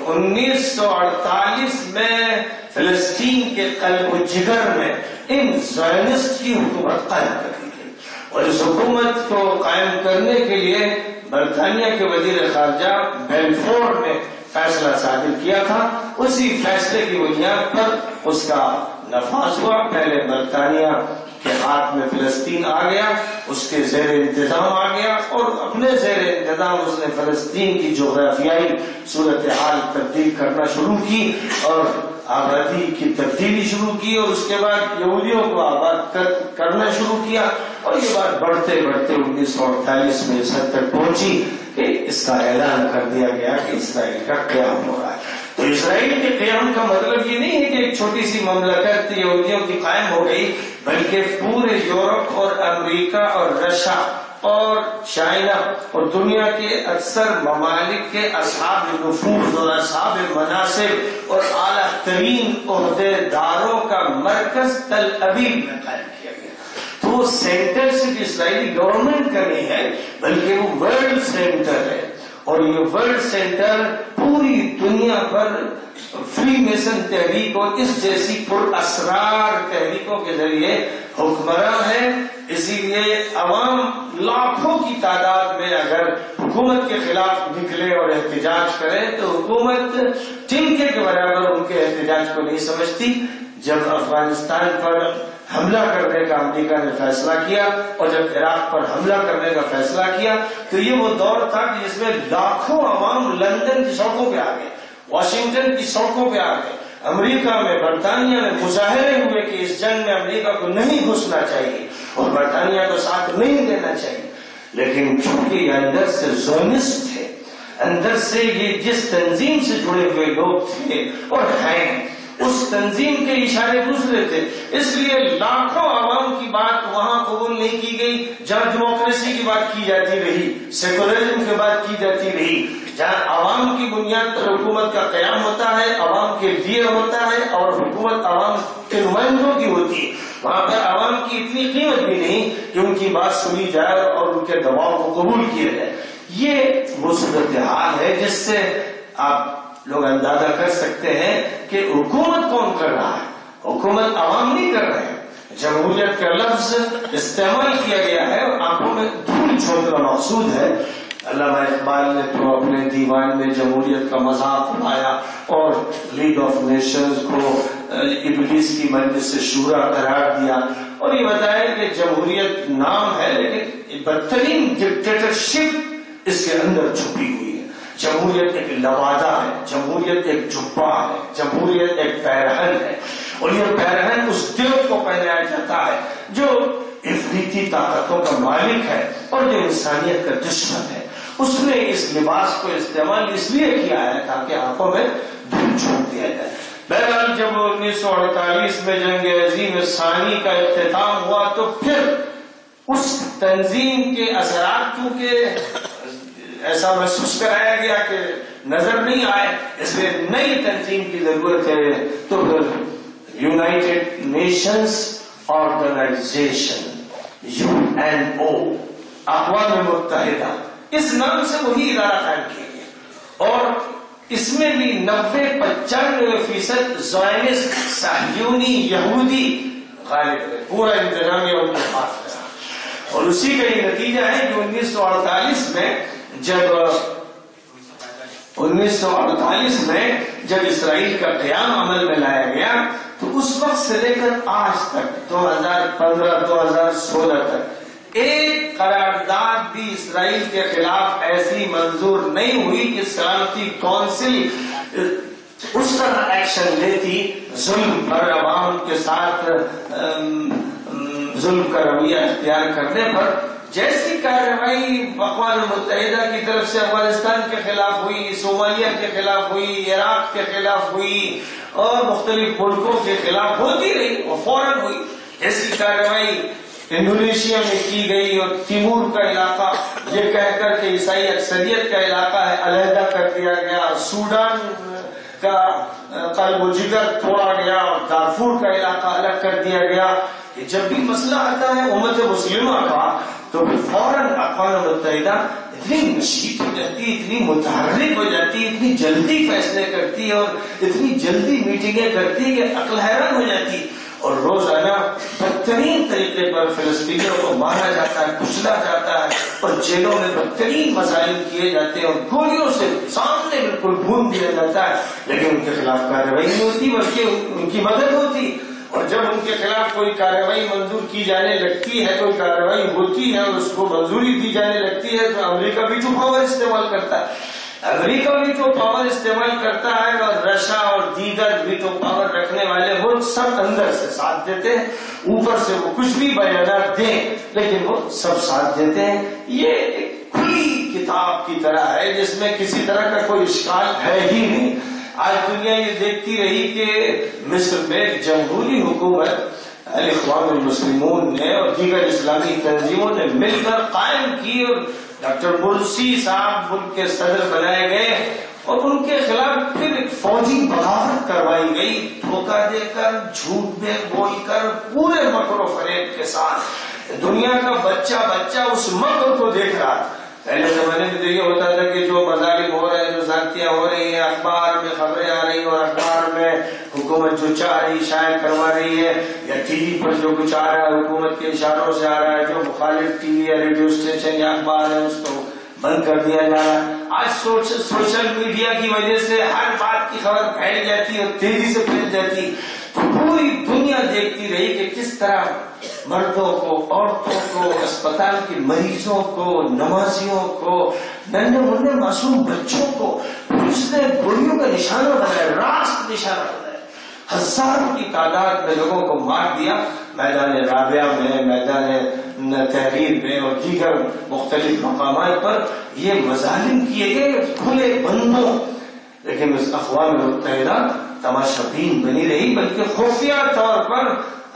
1948 میں فلسطین کے قلب و جگر میں ان زائنسٹ کی حکومت قائم کر دی گئی، اور اس حکومت کو قائم کرنے کے لیے برطانیہ کے وزیر خارجہ بیلفور نے فیصلہ صادر کیا تھا۔ اسی فیصلے کی بنیاد پر اس کا نفاذ ہوا۔ پہلے برطانیہ کے ہاتھ میں فلسطین آ گیا، اس کے زیر انتظام آ گیا، اور اپنے زیر انتظام اس نے فلسطین کی جغرافیائی صورتحال تبدیل کرنا شروع کی اور آبادی کی تبدیلی شروع کی، اور اس کے بعد یہودیوں کو آباد کرنا شروع کیا، اور یہ بات بڑھتے بڑھتے 1948 میں اس حد تک پہنچی کہ اس کا اعلان کر دیا گیا کہ اسرائیل کا قیام ہو رہا ہے۔ تو اسرائیل کے قیام کا مطلب یہ نہیں ہے کہ ایک چھوٹی سی مملکت یہودیوں کی قائم ہو گئی، بلکہ پورے یورپ اور امریکہ اور رشیا اور چائنا اور دنیا کے اکثر ممالک کے اصحاب نفوذ اور اصحاب مناصب اور اعلیٰ ترین عہدے داروں کا مرکز تل ابیب میں قائم کیا گیا۔ تو وہ سینٹر صرف اسرائیلی گورنمنٹ کا نہیں ہے، بلکہ وہ ورلڈ سینٹر ہے، اور یہ ورلڈ سینٹر پوری دنیا پر فری میسن تحریک اور اس جیسی پر اسرار تحریکوں کے ذریعے حکمراں ہے۔ اسی لیے عوام لاکھوں کی تعداد میں اگر حکومت کے خلاف نکلے اور احتجاج کرے تو حکومت ٹنکے کے برابر ان کے احتجاج کو نہیں سمجھتی۔ جب افغانستان پر حملہ کرنے کا امریکہ نے فیصلہ کیا اور جب عراق پر حملہ کرنے کا فیصلہ کیا تو یہ وہ دور تھا کہ جس میں لاکھوں عوام لندن کی سڑکوں پہ آ گئے، واشنگٹن کی سڑکوں پہ آ گئے، امریکہ میں برطانیہ میں مظاہرے ہوئے کہ اس جنگ میں امریکہ کو نہیں گھسنا چاہیے اور برطانیہ کو ساتھ نہیں دینا چاہیے۔ لیکن چونکہ یہ اندر سے زونسٹ تھے، اندر سے یہ جس تنظیم سے جڑے ہوئے لوگ تھے اور ہیں، اس تنظیم کے اشارے دوسرے تھے، اس لیے لاکھوں عوام کی بات وہاں قبول نہیں کی گئی جہاں ڈیموکریسی کی بات کی جاتی رہی، سیکولرزم کی بات کی جاتی رہی، جہاں عوام کی بنیاد پر حکومت کا قیام ہوتا ہے، عوام کے لیے ہوتا ہے اور حکومت عوام کے نمائندوں کی ہوتی ہے، وہاں پر عوام کی اتنی قیمت بھی نہیں کہ ان کی بات سنی جائے اور ان کے دباؤ کو قبول کیا جائے۔ یہ وہ صورتحال ہے جس سے آپ لوگ اندازہ کر سکتے ہیں کہ حکومت کون کر رہا ہے، حکومت عوام نہیں کر رہے ہیں۔ جمہوریت کا لفظ استعمال کیا گیا ہے اور آنکھوں میں دھول جھونکنا مقصود ہے۔ علامہ اقبال نے تو اپنے دیوان میں جمہوریت کا مذاق اڑایا اور لیگ آف نیشنز کو ابلیس کی مجلس شورا قرار دیا اور یہ بتایا کہ جمہوریت نام ہے لیکن بدترین ڈکٹیٹرشپ اس کے اندر چھپی ہوئی ہے۔ جمہوریت ایک لوادہ ہے، جمہوریت ایک جبہ ہے، جمہوریت ایک پیرہن ہے، اور یہ پیرہن اس دل کو پہنایا جاتا ہے جو افریتی طاقتوں کا مالک ہے اور جو انسانیت کا دشمن ہے۔ اس نے اس لباس کو استعمال اس لیے کیا ہے تاکہ آنکھوں میں دھول جھونک دیا جائے۔ بہرحال جب 1948 میں جنگ عظیم ثانی کا اختتام ہوا تو پھر اس تنظیم کے اثرات چونکہ ایسا محسوس کرایا گیا کہ نظر نہیں آئے، اس لیے نئی تنظیم کی ضرورت ہے، تو پھر یونائٹڈ نیشنز آرگنائزیشن UNO، اقوام متحدہ، اس نام سے وہی ادارہ قائم کیا گیا اور اس میں بھی 90-95% زائنسٹ صہیونی یہودی غالب ہے، پورا انتظامیہ ان کے پاس رہا، اور اسی کا یہ نتیجہ ہے کہ 1948 میں جب اسرائیل کا قیام عمل میں لایا گیا تو اس وقت سے لے کر آج تک 2015-2016 تک ایک قرارداد بھی اسرائیل کے خلاف ایسی منظور نہیں ہوئی کہ سلامتی کونسل اس طرح ایکشن لیتی ظلم پر عوام کے ساتھ ظلم کا رویہ اختیار کرنے پر جیسی کارروائی اقوام متحدہ کی طرف سے افغانستان کے خلاف ہوئی، صومالیہ کے خلاف ہوئی، عراق کے خلاف ہوئی اور مختلف ملکوں کے خلاف ہوتی رہی، وہ فوراً ہوئی. ایسی کارروائی انڈونیشیا میں کی گئی اور تیمور کا علاقہ یہ کہہ کر کہ عیسائی اکثریت کا علاقہ ہے علیحدہ کر دیا گیا. سوڈان کا قلب و جگر توڑا گیا اور دارفور کا علاقہ الگ کر دیا گیا. کہ جب بھی مسئلہ آتا ہے امت مسلمہ کا تو فوراً اقوام متحدہ اتنی نشیط ہو جاتی، اتنی متحرک ہو جاتی، اتنی جلدی فیصلے کرتی اور اتنی جلدی میٹنگیں کرتی کہ عقل حیران ہو جاتی. اور روزانہ بدترین طریقے پر فلسطینیوں کو مارا جاتا ہے، کچلا جاتا ہے اور جیلوں میں بدترین مظالم کیے جاتے ہیں اور گولیوں سے سامنے بالکل بھون دیا جاتا ہے. لیکن ان کے خلاف کارروائی نہیں ہوتی بلکہ ان کی مدد ہوتی. اور جب ان کے خلاف کوئی کارروائی منظور کی جانے لگتی ہے، کوئی کارروائی ہوتی ہے اور اس کو منظوری دی جانے لگتی ہے تو امریکہ بھی تو پاور استعمال کرتا ہے. امریکہ بھی تو پاور استعمال کرتا ہے اور رشیا اور دیگر بھی تو پاور رکھنے والے وہ سب اندر سے ساتھ دیتے ہیں. اوپر سے وہ کچھ بھی بیانات دیں لیکن وہ سب ساتھ دیتے ہیں. یہ ایک کھلی کتاب کی طرح ہے جس میں کسی طرح کا کوئی اشکال ہے ہی نہیں. آج دنیا یہ دیکھتی رہی کہ مصر میں جمہوری حکومت الاخوان المسلمون نے اور دیگر اسلامی تنظیموں نے مل کر قائم کی اور ڈاکٹر مرسی صاحب ملک کے صدر بنائے گئے اور ان کے خلاف پھر ایک فوجی بغاوت کروائی گئی، دھوکہ دے کر، جھوٹ میں بول کر، پورے مکر و فریب کے ساتھ. دنیا کا بچہ اس مکر کو دیکھ رہا تھا. پہلے زمانے میں تو یہ ہوتا تھا کہ جو مظالم ہو رہے ہیں، جو زیادتیاں ہو رہی ہیں، اخبار میں خبریں آ رہی ہیں اور اخبار میں حکومت جو چاہ رہی شائع کروا رہی ہے، یا ٹی وی پر جو کچھ آ رہا ہے حکومت کے اشاروں سے آ رہا ہے، جو مخالف ٹی وی یا ریڈیو اسٹیشن یا اخبار ہے اس کو بند کر دیا جا رہا ہے. آج سوشل میڈیا کی وجہ سے ہر بات کی خبر پھیل جاتی اور تیزی سے پھیل جاتی. پوری دنیا دیکھتی رہی کہ کس طرح مردوں کو، عورتوں کو، اسپتال کے مریضوں کو، نمازیوں کو، ننھے منھے معصوم بچوں کو اس نے گولیوں کا نشانہ بنایا، راست نشانہ بنایا. ہزاروں کی تعداد میں لوگوں کو مار دیا. میدان رابعہ میں، میدان تحریر میں اور دیگر مختلف مقامات پر یہ مظالم کیے گئے کھلے بندوں. لیکن اس اقوام متحدہ تماشا بین بنی رہی بلکہ خفیہ طور پر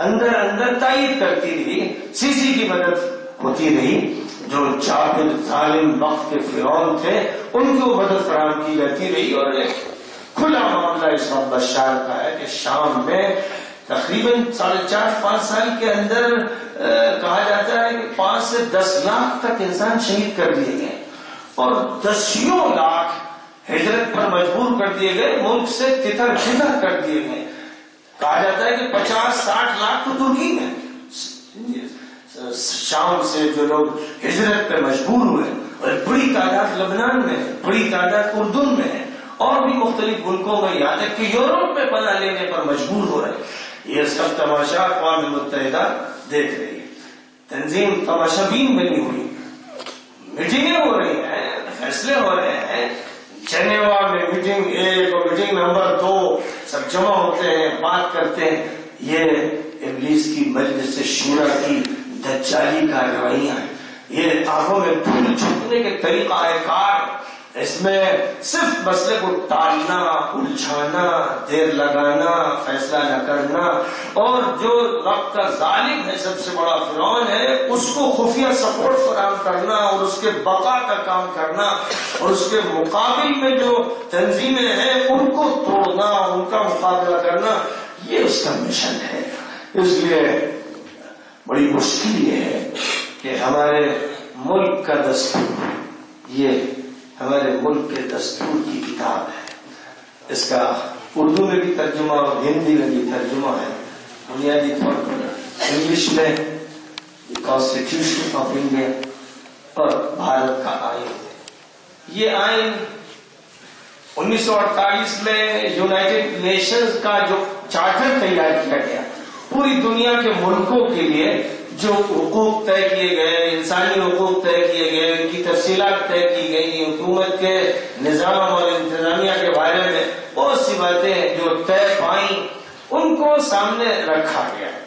اندر تائید کرتی رہی. سی سی کی مدد ہوتی رہی. جو جابر ظالم وقت کے فرعون تھے ان کو مدد فراہم کی جاتی رہی. اور ایک کھلا معاملہ اس وقت بشار کا ہے کہ شام میں تقریباً 4.5-5 سال کے اندر کہا جاتا ہے کہ 5 سے 10 لاکھ تک انسان شہید کر دیے گئے اور دسیوں لاکھ ہجرت پر مجبور کر دیے گئے، ملک سے تتر بتر کر دیے گئے. کہا جاتا ہے کہ 50-60 لاکھ تو ترکی میں، شام سے جو لوگ ہجرت پہ مجبور ہوئے، اور بڑی تعداد لبنان میں، بڑی تعداد اردن میں ہے اور بھی مختلف ملکوں میں، یہاں تک کہ یورپ میں پناہ لینے پر مجبور ہو رہے ہیں. یہ سب تماشا اقوام متحدہ دیکھ رہی ہے. تنظیم تماشا بین بنی ہوئی، میٹنگیں ہو رہی ہیں، فیصلے ہو رہے ہیں. جنیوا میں میٹنگ 1 اور میٹنگ نمبر 2 سب جمع ہوتے ہیں، بات کرتے ہیں. یہ ابلیس کی مجلس شورا کی دجالی کارروائیاں ہیں. یہ آنکھوں میں دھول چھپنے کے طریقہ کار. اس میں صرف مسئلے کو ٹالنا، الجھانا، دیر لگانا، فیصلہ نہ کرنا، اور جو وقت کا ظالم ہے، سب سے بڑا فرعون ہے، اس کو خفیہ سپورٹ فراہم کرنا اور اس کے بقا کا کام کرنا اور اس کے مقابل میں جو تنظیمیں ہیں ان کو توڑنا، ان کا مقابلہ کرنا، یہ اس کا مشن ہے. اس لیے بڑی مشکل یہ ہے کہ ہمارے ملک کا دستور، یہ ہمارے ملک کے دستور کی کتاب ہے. اس کا اردو میں بھی ترجمہ اور ہندی میں بھی ترجمہ ہے. بنیادی طور پر انگلش میں کانسٹیٹیوشن آف انڈیا اور بھارت کا آئین. یہ آئین 1948 میں یونائٹڈ نیشنز کا جو چارٹر تیار کیا گیا، پوری دنیا کے ملکوں کے لیے جو حقوق طے کیے گئے، انسانی حقوق طے کیے گئے، ان کی تفصیلات طے کی گئی، حکومت کے نظام اور انتظامیہ کے بارے میں بہت سی باتیں جو طے پائیں ان کو سامنے رکھا گیا.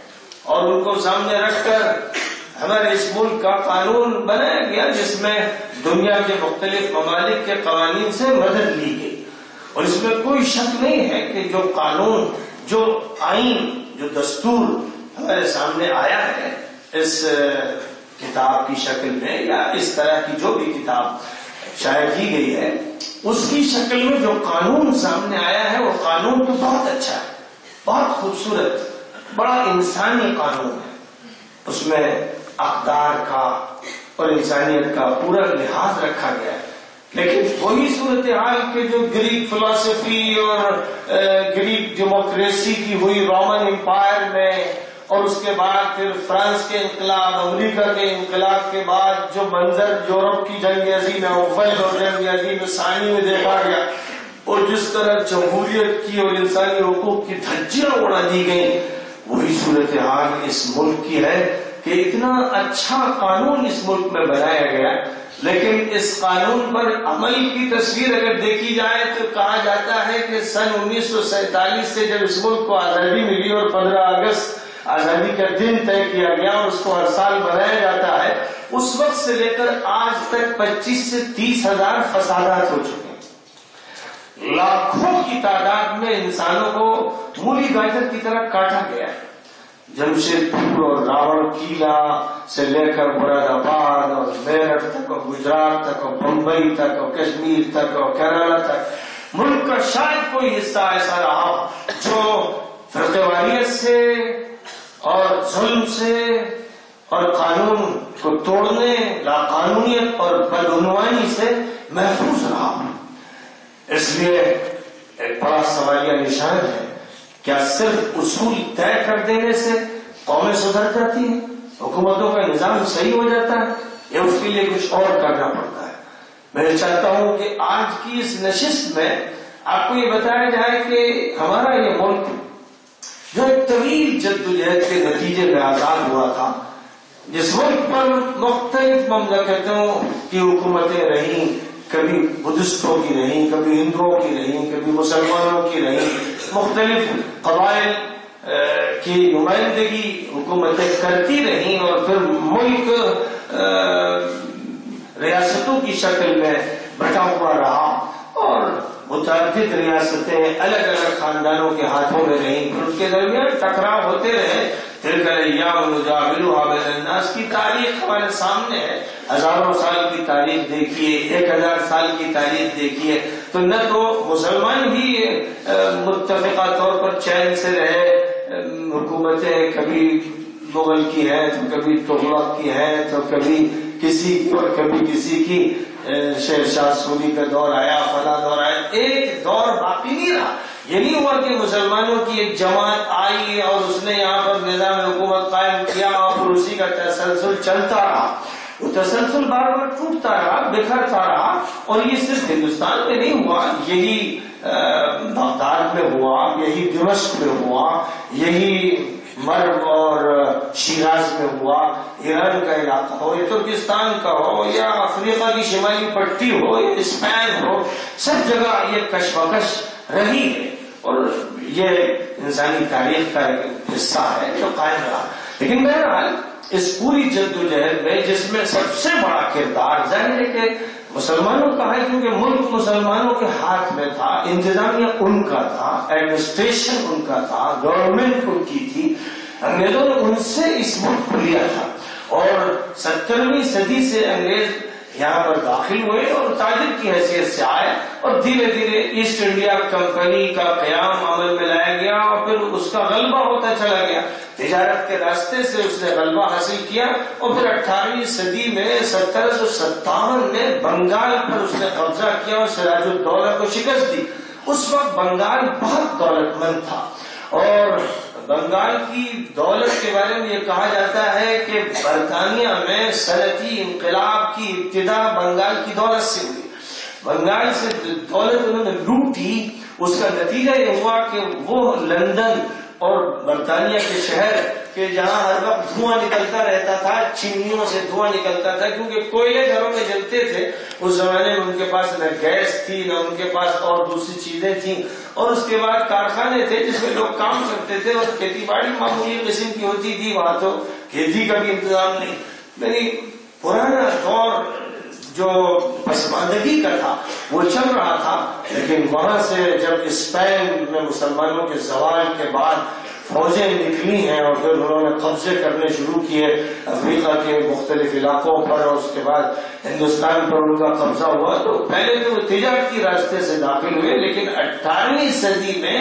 اور ان کو سامنے رکھ کر ہمارے اس ملک کا قانون بنایا گیا جس میں دنیا کے مختلف ممالک کے قوانین سے مدد لی گئی. اور اس میں کوئی شک نہیں ہے کہ جو قانون، جو آئین، جو دستور ہمارے سامنے آیا ہے اس کتاب کی شکل میں یا اس طرح کی جو بھی کتاب شائع کی گئی ہے اس کی شکل میں جو قانون سامنے آیا ہے وہ قانون تو بہت اچھا ہے، بہت خوبصورت، بڑا انسانی قانون ہے. اس میں اقدار کا اور انسانیت کا پورا لحاظ رکھا گیا ہے. لیکن وہی صورتحال کہ جو گریک فلسفی اور گریک ڈیموکریسی کی ہوئی رومن امپائر میں، اور اس کے بعد پھر فرانس کے انقلاب، امریکہ کے انقلاب کے بعد جو منظر یورپ کی جنگ عظیم اول اور جنگ عظیم ثانی میں دیکھا گیا، اور جس طرح جمہوریت کی اور انسانی حقوق کی دھجیاں اڑا دی گئی، وہی صورتحال اس ملک کی ہے کہ اتنا اچھا قانون اس ملک میں بنایا گیا، لیکن اس قانون پر عمل کی تصویر اگر دیکھی جائے تو کہا جاتا ہے کہ سن 1947 سے جب اس ملک کو آزادی ملی اور 15 اگست آزادی کا دن طے کیا گیا اور اس کو ہر سال بنایا جاتا ہے، اس وقت سے لے کر آج تک 25 سے 30 ہزار فسادات ہو چکے ہیں. لاکھوں کی تعداد میں انسانوں کو مولی گاجر کی طرح کاٹا گیا ہے. جمشید پور اور راوڑ قلعہ سے لے کر مراد آباد اور میرٹھ تک اور گجرات تک اور بمبئی تک اور کشمیر تک اور کیرالہ تک ملک کا شاید کوئی حصہ ایسا رہا جو فرقیواریت سے اور ظلم سے اور قانون کو توڑنے، لاقانونیت اور بدعنوانی سے محفوظ رہا. اس لیے ایک بڑا سوالیہ نشان ہے، کیا صرف اصول طے کر دینے سے قومیں سدھر جاتی ہیں، حکومتوں کا نظام صحیح ہو جاتا ہے، یا اس کے لیے کچھ اور کرنا پڑتا ہے؟ میں چاہتا ہوں کہ آج کی اس نشست میں آپ کو یہ بتایا جائے کہ ہمارا یہ ملک جو ایک طویل جدوجہد کے نتیجے میں آزاد ہوا تھا، جس ملک پر مختلف مملکتوں کی حکومتیں رہیں، کبھی بدھسٹوں کی رہیں، کبھی ہندوؤں کی رہیں، کبھی مسلمانوں کی رہیں، مختلف قبائل کی نمائندگی حکومتیں کرتی رہیں، اور پھر ملک ریاستوں کی شکل میں بٹا ہوا رہا، اور متعدد ریاستیں الگ الگ خاندانوں کے ہاتھوں میں رہیں، پھر اس کے درمیان ٹکراؤ ہوتے رہے. تلک الایام نداولها بین الناس کی تاریخ ہمارے سامنے ہے. ہزاروں سال کی تاریخ دیکھیے، 1000 سال کی تاریخ دیکھیے، تو نہ تو مسلمان بھی متفقہ طور پر چین سے رہے. حکومتیں کبھی مغل کی ہے تو کبھی تغلق کی ہے تو کبھی کسی کی اور کبھی کسی کی. شیر شاہ سوری کا دور آیا، فلاں دور آیا، ایک دور باقی نہیں رہا. یہ نہیں ہوا کہ مسلمانوں کی ایک جماعت آئی اور اس نے یہاں پر نظام حکومت قائم کیا اور اسی کا تسلسل چلتا رہا. وہ تسلسل بار بار ٹوٹتا رہا، بکھرتا رہا. اور یہ صرف ہندوستان میں نہیں ہوا، یہی بغداد میں ہوا، یہی دمشق میں ہوا، یہی مرو اور شیراز میں ہوا، ایران کا علاقہ ہو یا ترکستان کا ہو یا افریقہ کی شمالی پٹی ہو یا اسپین ہو، سب جگہ یہ کشمکش رہی ہے. اور یہ انسانی تاریخ کا ایک حصہ ہے جو قائم رہا. لیکن بہرحال اس پوری جدوجہد میں جس میں سب سے بڑا کردار ظاہر ہے کہ مسلمانوں کا ہے، کیونکہ ملک مسلمانوں کے ہاتھ میں تھا، انتظامیہ ان کا تھا، ایڈمنسٹریشن ان کا تھا، گورنمنٹ ان کی تھی. انگریزوں نے ان سے اس ملک کو لیا تھا، اور 17ویں صدی سے انگریز یہاں پر داخل ہوئے اور تاجر کی حیثیت سے آئے، اور دھیرے دھیرے ایسٹ انڈیا کمپنی کا قیام عمل میں لایا گیا، اور پھر اس کا غلبہ ہوتا چلا گیا. تجارت کے راستے سے اس نے غلبہ حاصل کیا، اور پھر 18ویں صدی میں 1757 میں بنگال پر اس نے قبضہ کیا اور سراج الدولہ کو شکست دی. اس وقت بنگال بہت دولت مند تھا، اور بنگال کی دولت کے بارے میں یہ کہا جاتا ہے کہ برطانیہ میں صنعتی انقلاب کی ابتدا بنگال کی دولت سے ہوئی. بنگال سے دولت انہوں نے لوٹی. اس کا نتیجہ یہ ہوا کہ وہ لندن اور برطانیہ کے شہر کہ جہاں ہر وقت دھواں نکلتا رہتا تھا، چمنیوں سے دھواں نکلتا تھا، کیونکہ کوئلے گھروں میں جلتے تھے اس زمانے میں، ان کے پاس نہ گیس تھی نہ ان کے پاس اور دوسری چیزیں تھیں، اور اس کے بعد کارخانے تھے جس میں لوگ کام کرتے تھے، اور کھیتی باڑی معمولی قسم کی ہوتی تھی، وہاں تو کھیتی کا بھی انتظام نہیں. یعنی پرانا دور جو پسماندگی کا تھا وہ چل رہا تھا. لیکن وہاں سے جب اسپین میں مسلمانوں کے زوال کے بعد فوجیں نکلی ہیں اور پھر انہوں نے قبضے کرنے شروع کیے افریقہ کے مختلف علاقوں پر، اور اس کے بعد ہندوستان پر ان کا قبضہ ہوا، تو پہلے تو وہ تجارتی راستے سے داخل ہوئے، لیکن 18ویں صدی میں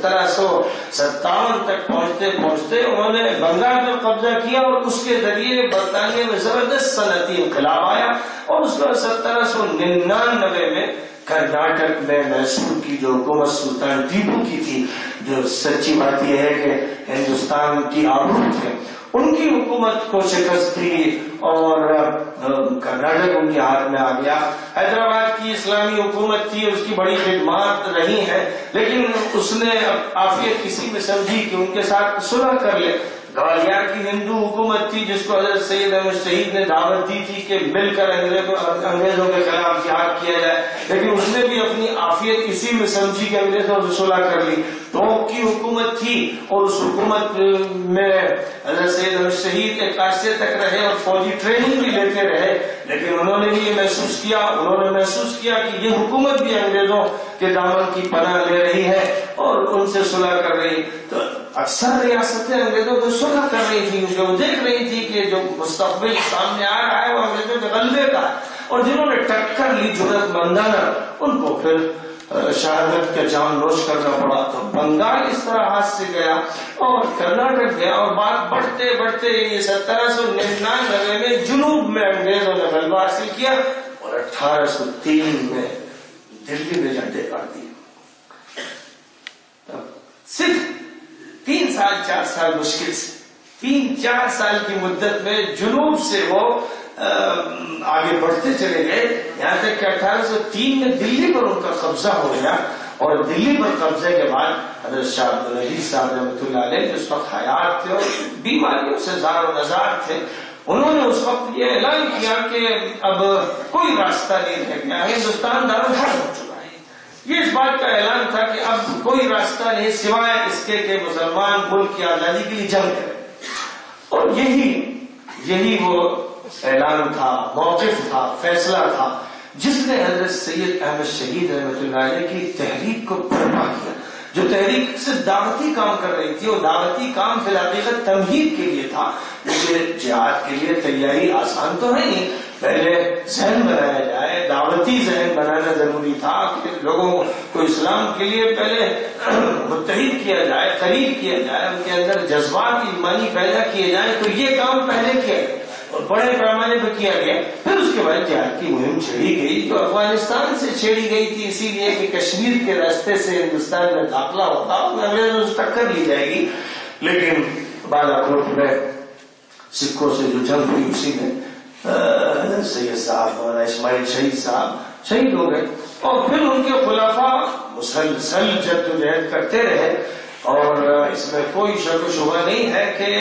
1757 تک پہنچتے پہنچتے انہوں نے بنگال پر قبضہ کیا، اور اس کے ذریعے برطانیہ میں زبردست صنعتی انقلاب آیا. اور اس کے بعد 1799 میں کرناٹک میں میسور کی جو حکومت سلطان ٹیپو کی تھی، جو سچی بات یہ ہے کہ ہندوستان کی آبرو تھے، ان کی حکومت کو شکست دی اور کرناٹک ان کے ہاتھ میں آ گیا. حیدرآباد کی اسلامی حکومت تھی، اس کی بڑی خدمات رہی ہیں، لیکن اس نے عافیت کسی میں سمجھی کہ ان کے ساتھ صلح کر لے. گوالیار کی ہندو حکومت تھی جس کو حضرت سید احمد شہید نے دعوت دی تھی کہ مل کر انگریزوں کے خلاف جہاد کیا جائے، لیکن اس نے بھی اپنی عافیت اسی میں سمجھی کہ انگریزوں سے صلح کر لی. ٹونک کی حکومت تھی، اور اس حکومت میں حضرت سید احمد شہید ایک عرصے تک رہے اور فوجی ٹریننگ بھی لیتے رہے، لیکن انہوں نے بھی یہ محسوس کیا کہ یہ حکومت بھی انگریزوں کے دامن کی پناہ لے رہی ہے اور ان سے صلح کر رہی. تو اکثر ریاستیں انگریزوں کو صلح کر رہی تھی، کیونکہ وہ دیکھ رہی تھی کہ جو مستقبل سامنے آ رہا ہے وہ انگریزوں کے غلبے کا ہے، اور جنہوں نے ٹکر لی جرأت مندانہ ان کو پھر شہادت کا جام نوش کرنا پڑا. تو بنگال اس طرح ہاتھ سے گیا اور کرناٹک گیا، اور بات بڑھتے بڑھتے 1799 میں جنوب میں انگریزوں نے غلبہ حاصل کیا، اور 1803 میں دلی میں جھنڈے گاڑ دیے. صرف 3 سال 4 سال مشکل سے 3-4 سال کی مدت میں جنوب سے وہ آگے بڑھتے چلے گئے، یہاں تک کہ 1803 میں دلی پر ان کا قبضہ ہو گیا. اور دلی پر قبضے کے بعد حضرت شاہ عبدالعزیز صاحب رحمۃ اللہ علیہ جس وقت حیات تھے اور بیماریوں سے زار و نزار تھے، انہوں نے اس وقت یہ اعلان کیا کہ اب کوئی راستہ نہیں رہ گیا، ہندوستان دارالحرب ہو چکا ہے. یہ اس بات کا اعلان تھا کہ اب کوئی راستہ نہیں سوائے اس کے کہ مسلمان ملک کی آزادی کے لیے جنگ کریں. اور یہی وہ اعلان تھا، موقف تھا، فیصلہ تھا جس نے حضرت سید احمد شہید رحمۃ اللہ علیہ کی تحریک کو برپا کیا. جو تحریک صرف دعوتی کام کر رہی تھی، اور دعوتی کام فی الحقیقت تمہید کے لیے تھا، کیونکہ جہاد کے لیے تیاری آسان تو ہے نہیں. پہلے ذہن بنایا جائے، دعوتی ذہن بنانا ضروری تھا کہ لوگوں کو اسلام کے لیے پہلے متحد کیا جائے، قریب کیا جائے، ان کے اندر جذبات ایمانی پیدا کیے جائیں. تو یہ کام پہلے کیا گیا اور بڑے پیمانے پہ کیا گیا. پھر اس کے بعد جہاد کی مہم چھیڑی گئی، جو افغانستان سے چھیڑی گئی تھی، اسی لیے کہ کشمیر کے راستے سے ہندوستان میں داخلہ ہوتا اور انگریزوں سے ٹکر لی جائے گی. لیکن بالا کوٹ میں سکھوں سے جو جنگ ہوئی اسی میں سید صاحب اور اسماعیل شہید صاحب شہید ہو گئے، اور پھر ان کے خلفاء مسلسل جدوجہد کرتے رہے. اور اس میں کوئی شک و شبہ نہیں ہے کہ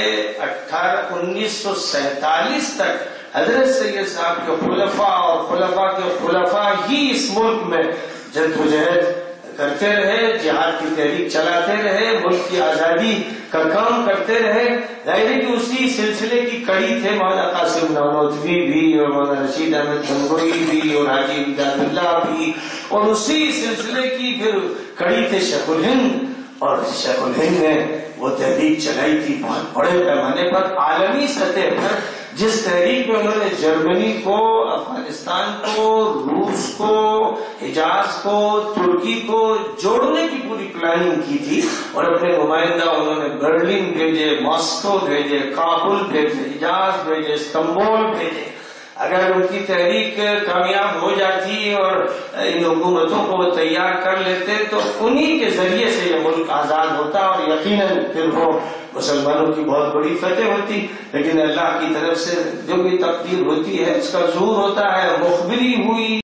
1947 تک حضرت سید صاحب کے خلفاء اور خلفاء کے خلفاء ہی اس ملک میں جدوجہد کرتے رہے، جہاد کی تحریک چلاتے رہے، ملک کی آزادی کا کام کرتے رہے. ظاہر ہے کہ اسی سلسلے کی کڑی تھے مولانا قاسم نانوتوی بھی، اور مولانا رشید احمد گنگوئی بھی، اور حاجی امداد اللہ بھی، اور اسی سلسلے کی پھر کڑی تھے شیخ الہند. اور شیخ الہند نے وہ تحریک چلائی تھی بہت بڑے پیمانے پر عالمی سطح پر، جس تحریک میں انہوں نے جرمنی کو، افغانستان کو، روس کو، حجاز کو، ترکی کو جوڑنے کی پوری پلاننگ کی تھی. اور اپنے نمائندہ انہوں نے برلن بھیجے، ماسکو بھیجے، کابل بھیجے، حجاز بھیجے، استنبول بھیجے. اگر ان کی تحریک کامیاب ہو جاتی اور ان حکومتوں کو وہ تیار کر لیتے تو انہی کے ذریعے سے یہ ملک آزاد ہوتا، اور یقیناً پھر وہ مسلمانوں کی بہت بڑی فتح ہوتی. لیکن اللہ کی طرف سے جو بھی تقدیر ہوتی ہے اس کا ظہور ہوتا ہے. مخبری ہوئی